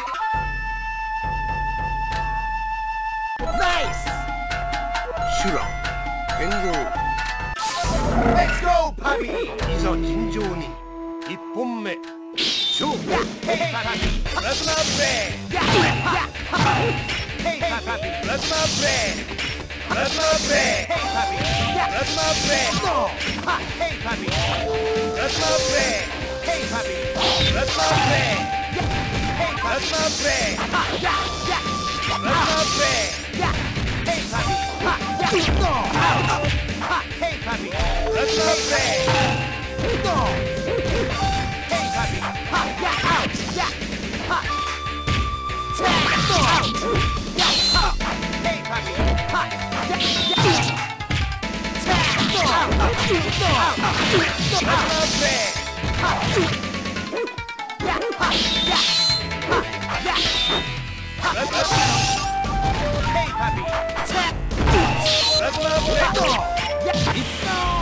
Nice! シュラ剣豪 Let's go, puppy! いざ尋常に一本目勝負 Hey, puppy! プラズマブレイ Hey, puppy! プラズマブレイプラズマブレイ Hey, puppy! プラズマブレイ No! Hey, puppy! プラズマブレイ Hey, puppy! プラズマブレイ Hey, プラ puppy! ズマブレイ Ha, yeah, yeah! プラズマブレイ Yeah! Hey, puppy! Ha, yeah! No! Ouch! Ha, hey, puppy! プラズマブレイ No! Hey, puppy! Ha, yeah! Ouch! Yeah! Ha! Tag! No! Ouch! Yeah! Ha! Hey, puppy! Ha! Yeah! Yeah! Tag! No! Ouch! No! Ouch! No! プラズマブレイ Ha! Yeah! Ha! Yeah! Ha! Yeah! プラズマブレイ Hey, puppy! Tag! プラズマブレイ No! Yeah! No!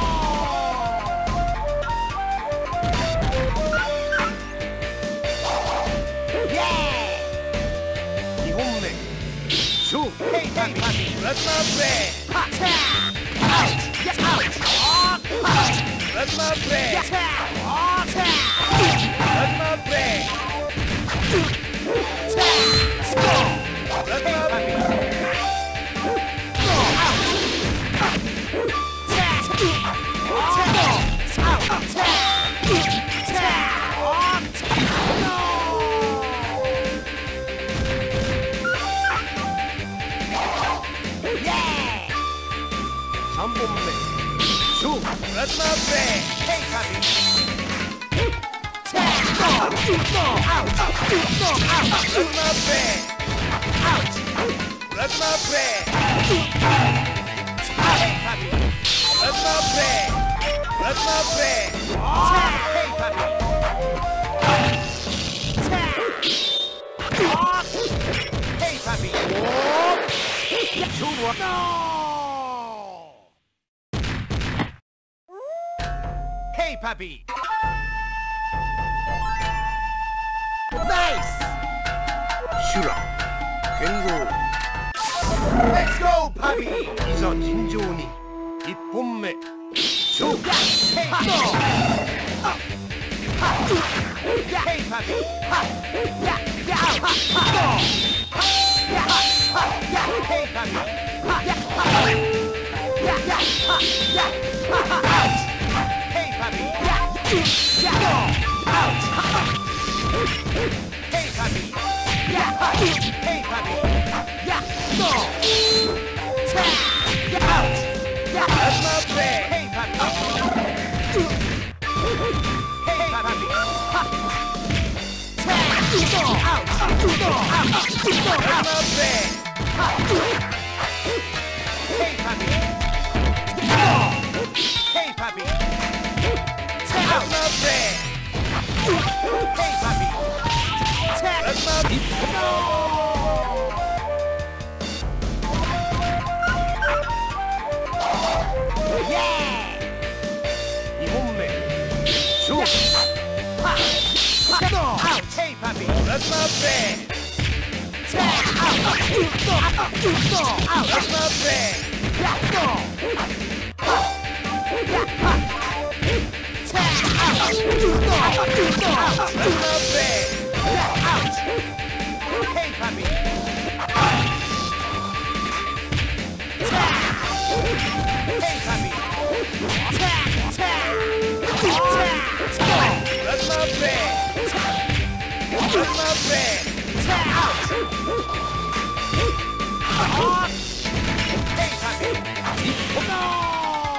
にほんめ勝負 Hey, hey, puppy! プラズマブレイ Ha! Tag! Ouch! Yeah! Ouch! Oh! Ouch! プラズマブレイ Yeah! Tag! Oh! Tag! プラズマブレイ Tag! Go! プラズ Hey, マブレイ puppy! No! Ouch! Tag! Oh! Tag! Ouch! Tag! Tag! Oh! No! さんぼんめ勝負プラズマブレイ Hey, puppy! Tag! No! No! Ouch! No! Ouch! プラズマブレイ Ouch! プラズマブレイ Hey, puppy! プラズマブレイプラズマブレイ Tag! Hey, puppy! Tag! Oh! Hey, puppy! 勝負は No! Hey, puppy! Nice! シュラ剣豪 Let's go, puppy! いざ尋常に一本目勝負 Hey, no! Ha! Yeah, hey, puppy! Ha! Yeah, yeah, ha! Ha! No! Ha! Yeah, ha! Ha! Yeah, hey, puppy! Ha! Yeah, ha! Yeah, yeah, ha! Yeah, ha! Ha! Ouch! Hey, puppy! Yeah, yeah, no! Ouch! Ha! Hey, puppy! Yeah, ha! Hey, puppy! Yeah, no! Tag! Yeah, ouch! Yeah, プラズマブレイ hey, puppy! Hey, puppy! Ha! Tag! No! Ouch! No! Ouch! No! プラズ Ouch! マブレイ Ha! Hey, puppy! No! Hey, puppy! プラ Tag! ズマブレイ Hey, puppy! プラ Tag! ズマブレイ No! Yeah! にほんめ勝負 Ha! Ha! No! Ouch! Hey, puppy! プラズマブレイ Tag! Ouch! No! No! プ Ouch! ラズマブレイ Yeah! No! Ha! Yeah! Ha! Tag! Ouch! No! No! プラズマブレイ Yeah! Ouch! Hey, puppy! Tag! Hey, puppy! Tag! Tag! Tag! Go! プラズマブレイプラズマブレイ Tag! Ouch! Oh! Hey, puppy! No!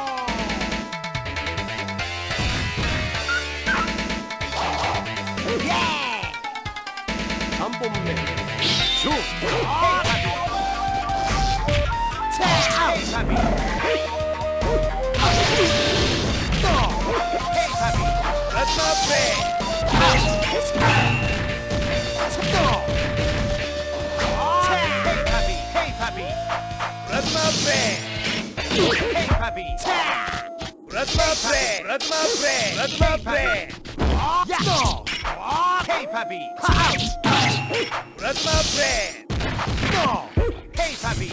さんぼんめ勝負 Hey, puppy! Tag! Ouch! Hey, puppy! No! Hey, puppy! プラズマブレイ Ouch! No! Tag! Hey, puppy! Hey, puppy! プラズマブレイ Hey, puppy! Tag! プラズマブレイプラズマブレイプラズマブレイ Yeah! No! Hey, puppy! Ouch! Plasma Blade! No! Hey, puppy!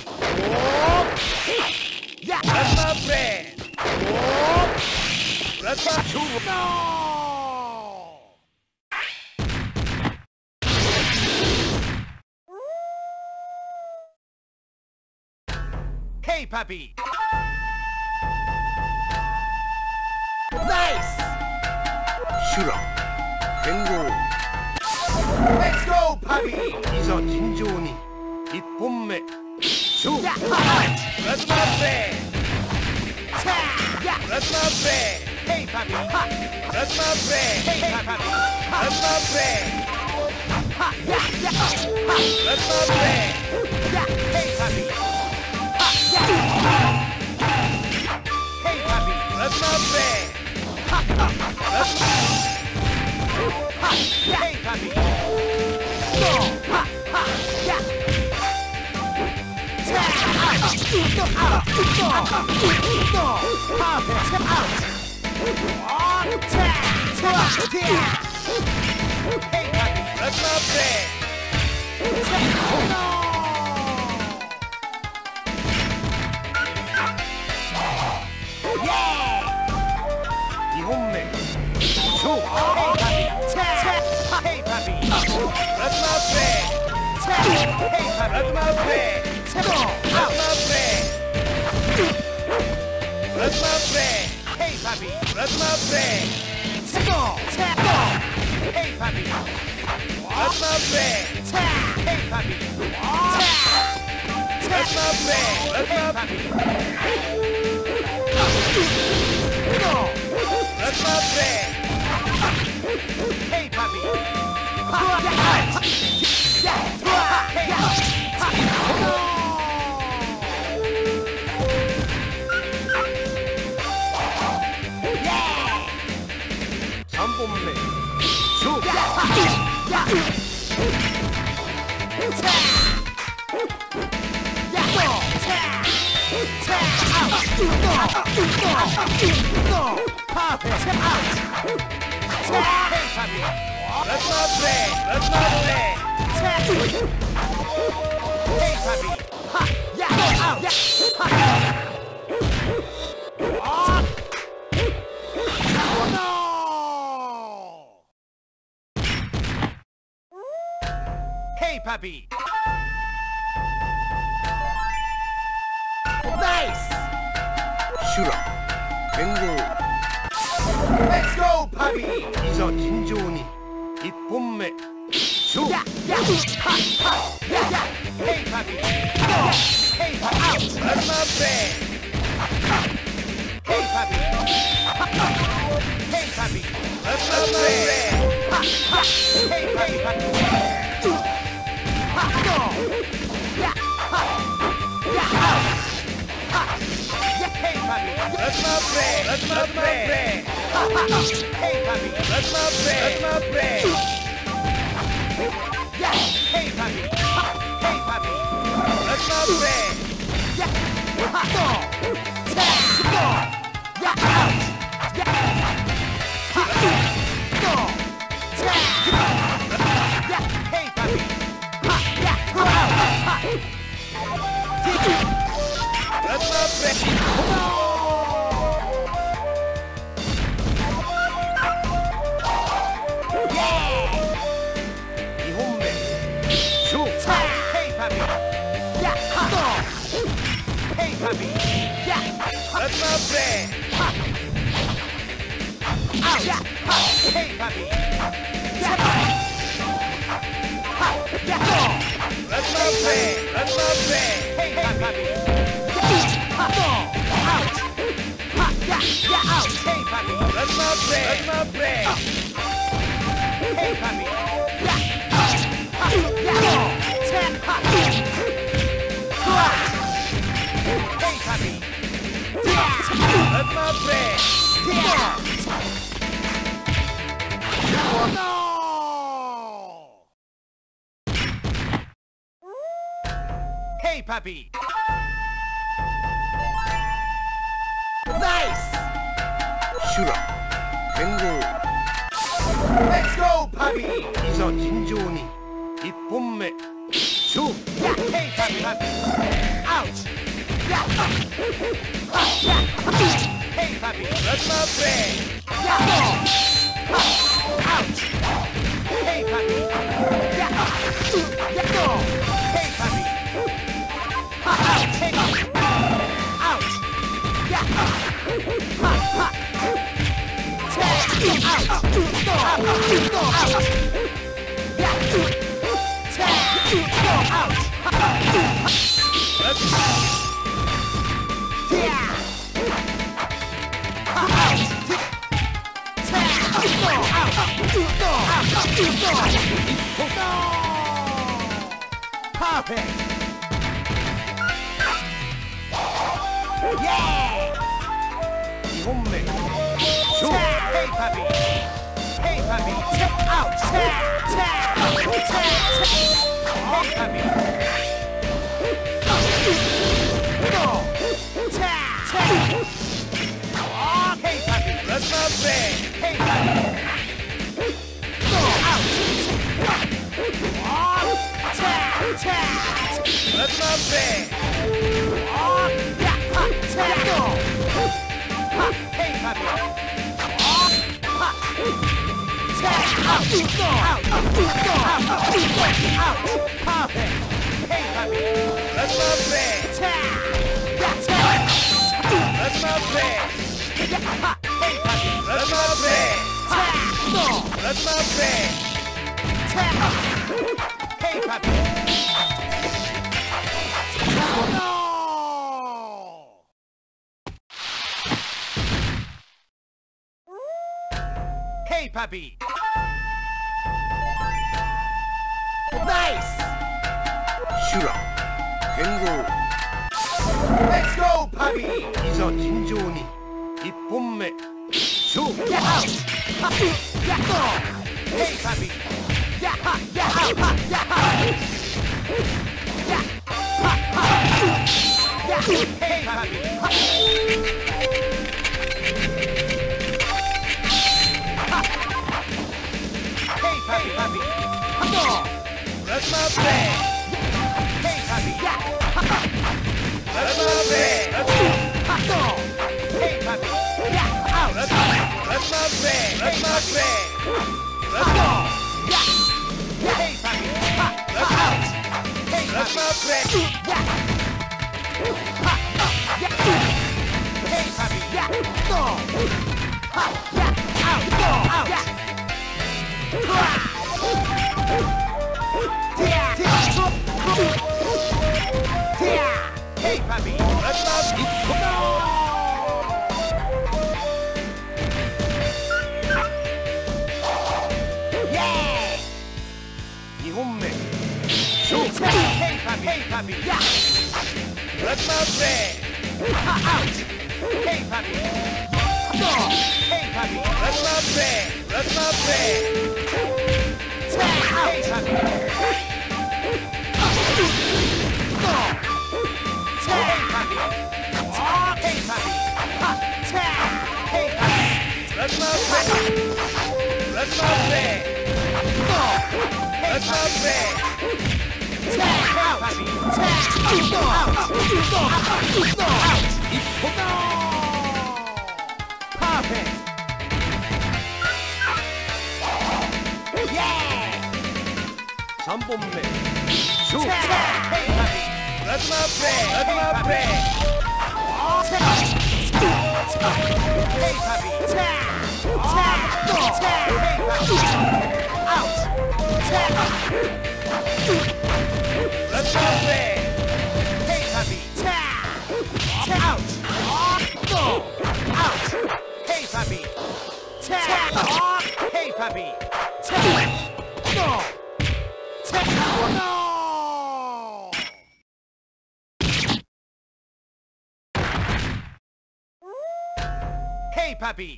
Yeah! Plasma Blade! Plasma No! Hey, puppy! Nice! シュラ剣豪 Let's go, puppy! いざ尋常に一本目勝負 Yeah! プラズマブレイ Yeah! プラズマブレイ Hey, puppy! Ha! プラズマブレイ Hey, puppy! プラズマブレイ Ha! Yeah! Yeah! Ha! プラズマブレイ Yeah! Hey, puppy! Ha! Yeah! Hey, puppy! プラズマブレイ Ha! Ha! プラズマ Ha! Yeah! Hey, puppy! No! Ha! Ha! Yeah! Out! No! Out! No! No! Perfect! Out! On! Tag! Tag! Tag! Hey, puppy! プラズマブレイ No! Yeah! にほんめ勝負 Hey, puppy! Tag! Hey, puppy! プラズマブレイ Tag! Hey, プラ puppy! ズマブレイ Tag! プラズ Out! マブレイプラズマブレイ Hey, puppy! プラズマブレイ Tag! Tag! Hey, puppy! プラズマブレイ Tag! Hey, puppy! Tag! プラズマブレイプラズ Hey, マ puppy! No! プラズマブレイ Hey, puppy! Yeah! Hey! No! さんぼんめ勝負 プラズマブレイプラズマブレイ Hey, puppy! Nice! シュラ剣豪 Let's go, puppy! いざ尋常に一本目勝負 Yeah, yeah, ha, ha, yeah, yeah. Hey, puppy! No! Hey, puppy! Out! プラズマブレイ Hey, puppy! Hey, puppy! プラズマブレイ Ha, ha. Hey, puppy! Ha, no! Yeah, ha, yeah, out! Ha, yeah, hey, puppy! プラズマブレイプラズマブレイ Ha, ha, hey, puppy! プラズマブレイプラズマブレイ Yeah, hey, puppy! Ha, hey, puppy! プラズマブレイ Yeah, ha, no! Tag, no! Yeah, out! Yeah, ha, no! Tag, yeah, hey, puppy! Ha, yeah, out! Ha, プラズマブレイ にほんめ勝負 Hey, puppy! Yeah, ha, no! Hey, puppy! Yeah, プラズマブレイ out! Yeah, ha, hey, puppy! Yeah, ha, yeah, no! プラズマブレイプラズマブレイ Hey, puppy! Yeah, ha, no! Out! Ha, yeah, yeah, out! Hey, puppy! プラズマブレイプラズマブレイ Hey, puppy! Yeah, ha, yeah, no! Tag, ha, hey, puppy! Yeah, プラズマブレイ yeah! No! Hey, puppy! Nice! シュラ剣豪 Let's go, puppy! いざ尋常にいっぽんめ勝負 Hey, puppy, puppy. Ouch. Yeah. Yeah. Hey, puppy. That's my friend. Yeah. Ouch. Hey, puppy. Yeah. Yeah. Hey, puppy. Ouch. Hey, puppy. Ouch. Yeah. Ha. Ha. Ouch. Ouch. Yeah. Ouch. Let's Yeah. Perfect. Yeah. にほんめ勝負 Hey, puppy. Hey, puppy. Ouch. Hey, puppy. Go. Hey, puppy. That's my friend. Hey, puppy. Go. Ouch. That's my friend. Hey, puppy. Perfect. Hey, puppy. That's my friend. That's my friend. Hey, puppy. That's my friend. That's my friend. Hey, puppy. No! Hey, puppy. Nice. シュラ剣豪 Let's go, puppy. いざ尋常にいっぽんめ勝負 Get out. Get go. Hey, puppy. Yeah, ha, yeah, ha, ha, yeah, ha. Yeah, ha, ha. Yeah, hey, puppy. Ha. Ha. Hey, puppy, puppy. Go. That's my friend. Hey, puppy. Yeah. Ha, ha. That's my friend. Ha, go. Hey, puppy. Yeah, out. That's my That's my friend. That's my friend. Let's go. Yeah. Hey, puppy. Ha, ha, out. Hey, That's my friend. Yeah. Ha, yeah. Hey, puppy. Yeah. Go. Ha, yeah. Out. Go. Out. Yeah. Yeah. Yeah. Hey, puppy. That's my No. Yeah. にほんめ Hey, puppy. Hey, puppy. Yeah. That's my friend. Ha, out. Hey, puppy. Go. Hey, puppy. That's my friend. That's my friend. Hey, puppy. Go. Hey, puppy. Hey, puppy. Ha, hey, puppy. That's my friend. That's my friend. Go. Hey, That's my friend. out. Puppy. Go. Out. Go. Go. Out. No. Perfect. Yeah. さんぼんめ勝負 Hey, puppy. That's my friend. That's my friend. Hey, puppy. Go. Hey, puppy. Out. That's my friend. Hey, puppy. Out. Go. Out. Hey, puppy. Hey, puppy. Go. No. Hey, puppy.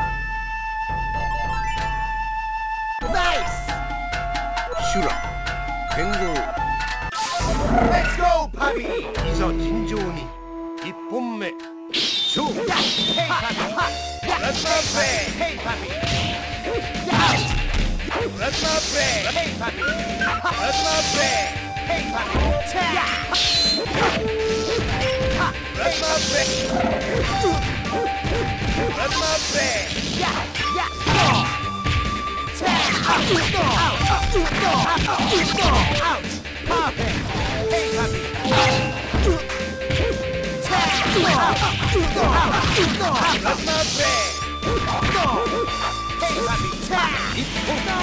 Nice. シュラ剣豪 Let's go, puppy. いざ尋常にいっぽんめ勝負 Yeah. Hey, puppy. Yeah. That's my friend. Hey, puppy. Yeah. That's Plasma Break! Hey, puppy! Plasma Break! Hey, puppy! Yeah! Plasma Break! Plasma Break! Yeah! Yeah! Go! Ouch! Go! Ouch! Go! Ouch! Perfect! Hey, puppy! Plasma Break! Hey, puppy! No!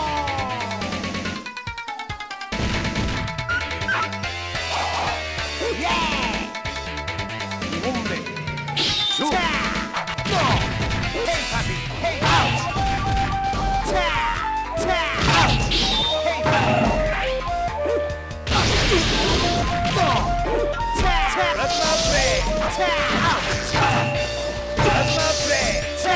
Yeah! にほんめ勝負 Go! Hey, puppy! Hey, ouch! Ouch! Hey, puppy! Go! Plasma Break! Ouch! Plasma Break!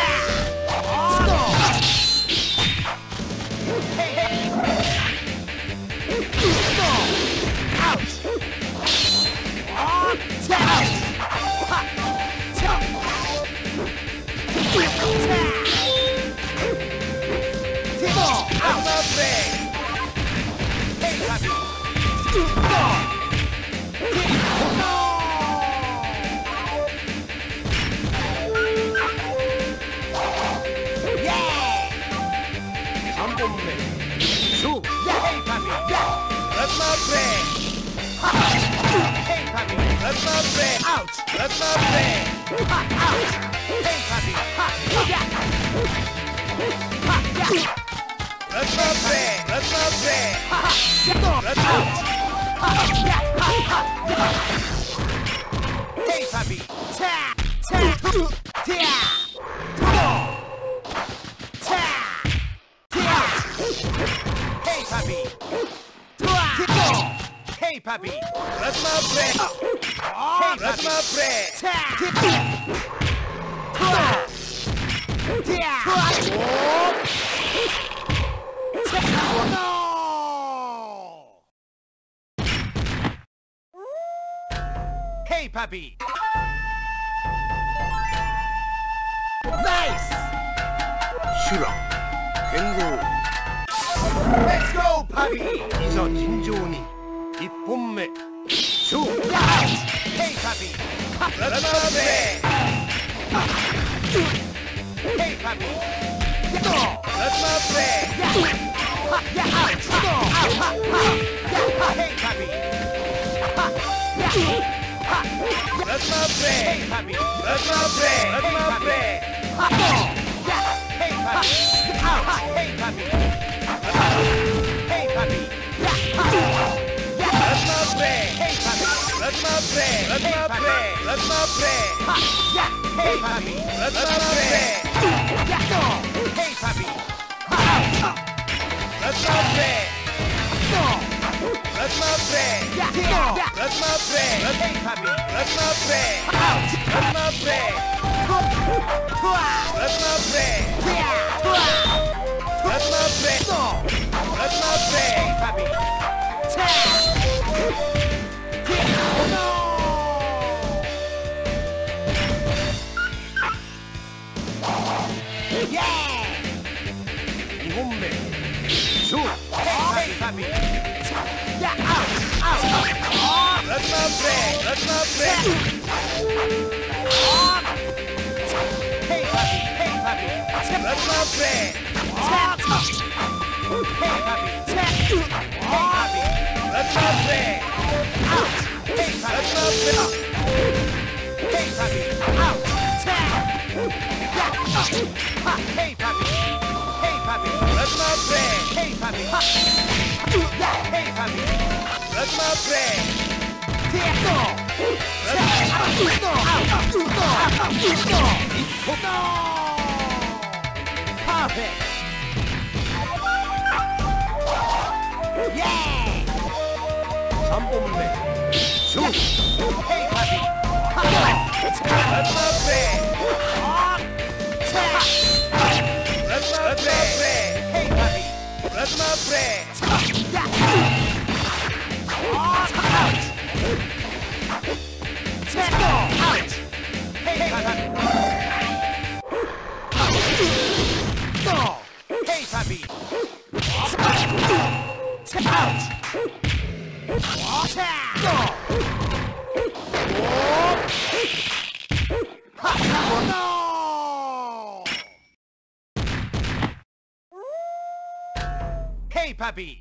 Plasma Break!さんぼんめ勝負 Plasma Break! Plasma Break! Ouch! Plasma Break! Ouch! Hey, puppy! Plasma Break! Plasma Break! Plasma Hey, puppy! Ta! Ta! Ta! Ta! Ta! Hey, puppy! Hey, puppy! Plasma Break! Hey, Plasma Break! Ta! No! Hey, puppy! Nice! シュラ剣豪 Let's go, puppy! いざ尋常にいっぽんめ勝負 Hey, puppy! Plasma Break! Hey, puppy! Plasma Break! Yeah, ouch! Go! Hey, puppy! Plasma Break! Hey, puppy! Plasma Break! Plasma Break! Hey, puppy! Ouch! Hey, puppy! Hey, puppy! Plasma Break! Hey, puppy! Plasma Break! Plasma Break! Plasma Break! Hey, puppy! Plasma Break! Hey, puppy! Plasma Break! Plasma Break! Plasma Break! Hey, puppy! Plasma Break! Ouch! Plasma Break! Plasma Break! Plasma Break! Plasma Break! Hey, puppy! No! Yeah! にほんめ勝負 Hey, puppy! Yeah, ouch! Ouch! Plasma Break! Plasma Break! Hey, puppy! Hey, puppy! Plasma Break! Hey, puppy! Hey, puppy! Plasma Break! Ouch! Hey, puppy! Plasma Break! Hey, puppy! Ouch! Hey, puppy! Hey, puppy! Plasma Break! Hey, puppy! Hey, puppy! Plasma Break! Perfect! Yeah! さんぼんめ勝負 Hey, puppy! Plasma Break! Plasma Break! Hey, puppy! Plasma Break! Let's go! Ouch! Hey, puppy! Go! Hey, puppy! No! Hey, puppy!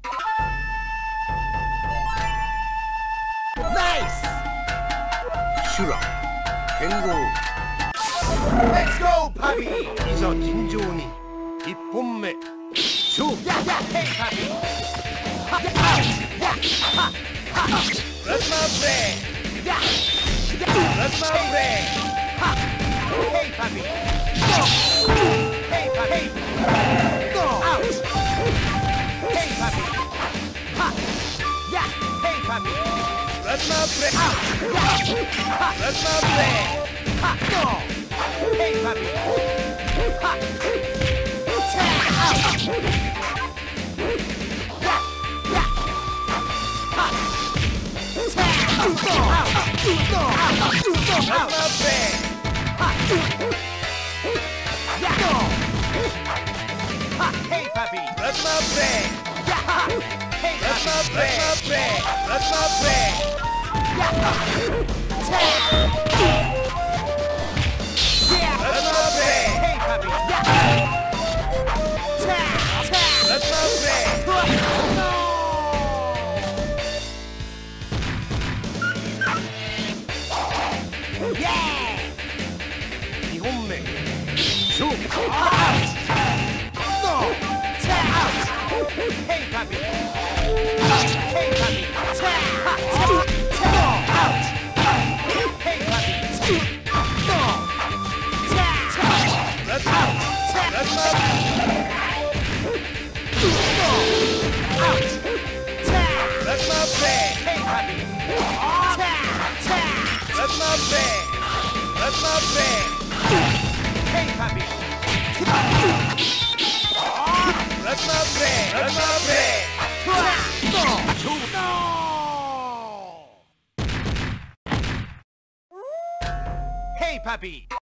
Nice! 修羅剣豪 Let's go, puppy! いざ尋常に一本目勝負 Yeah, yeah, hey, puppy! Ha, yeah, ha, ha, ha. Plasma Blade Yeah, yeah, Plasma hey, Blade ha. Hey, puppy! Go! Hey, puppy! Go! Ouch! Hey, puppy! Ha! Yeah, hey, puppy! Plasma Blade Ouch! Yeah! Ha! Plasma Blade Ha! Go! Hey, puppy! Ha! Ouch! Yeah! Yeah! Ha! Go! Ouch! Go! Ouch! Go! Plasma Ouch! Blade Ha! Yeah! Go! Ha! Hey, puppy! Plasma Blade Yeah! Ha! Hey, Plasma puppy! Blade Plasma Blade Yeah! Ha! Yeah! Plasma Blade Hey, puppy! Yeah! Tap! Tap! Plasma Blade No! Yeah! にほんめ勝負 Ouch! No! Tap! Ouch! Hey, puppy! Ouch! Hey, puppy! Tap! Ha! Tap! Tap! Ouch! Hey, puppy! No! Tap! Tap! Plasma Tap! Plasma No! Ouch! Tap! Plasma Blade Hey, puppy! Tap! Tap! Plasma Blade Plasma Blade Hey, puppy! Plasma Blade Plasma Blade No! No! Hey, puppy!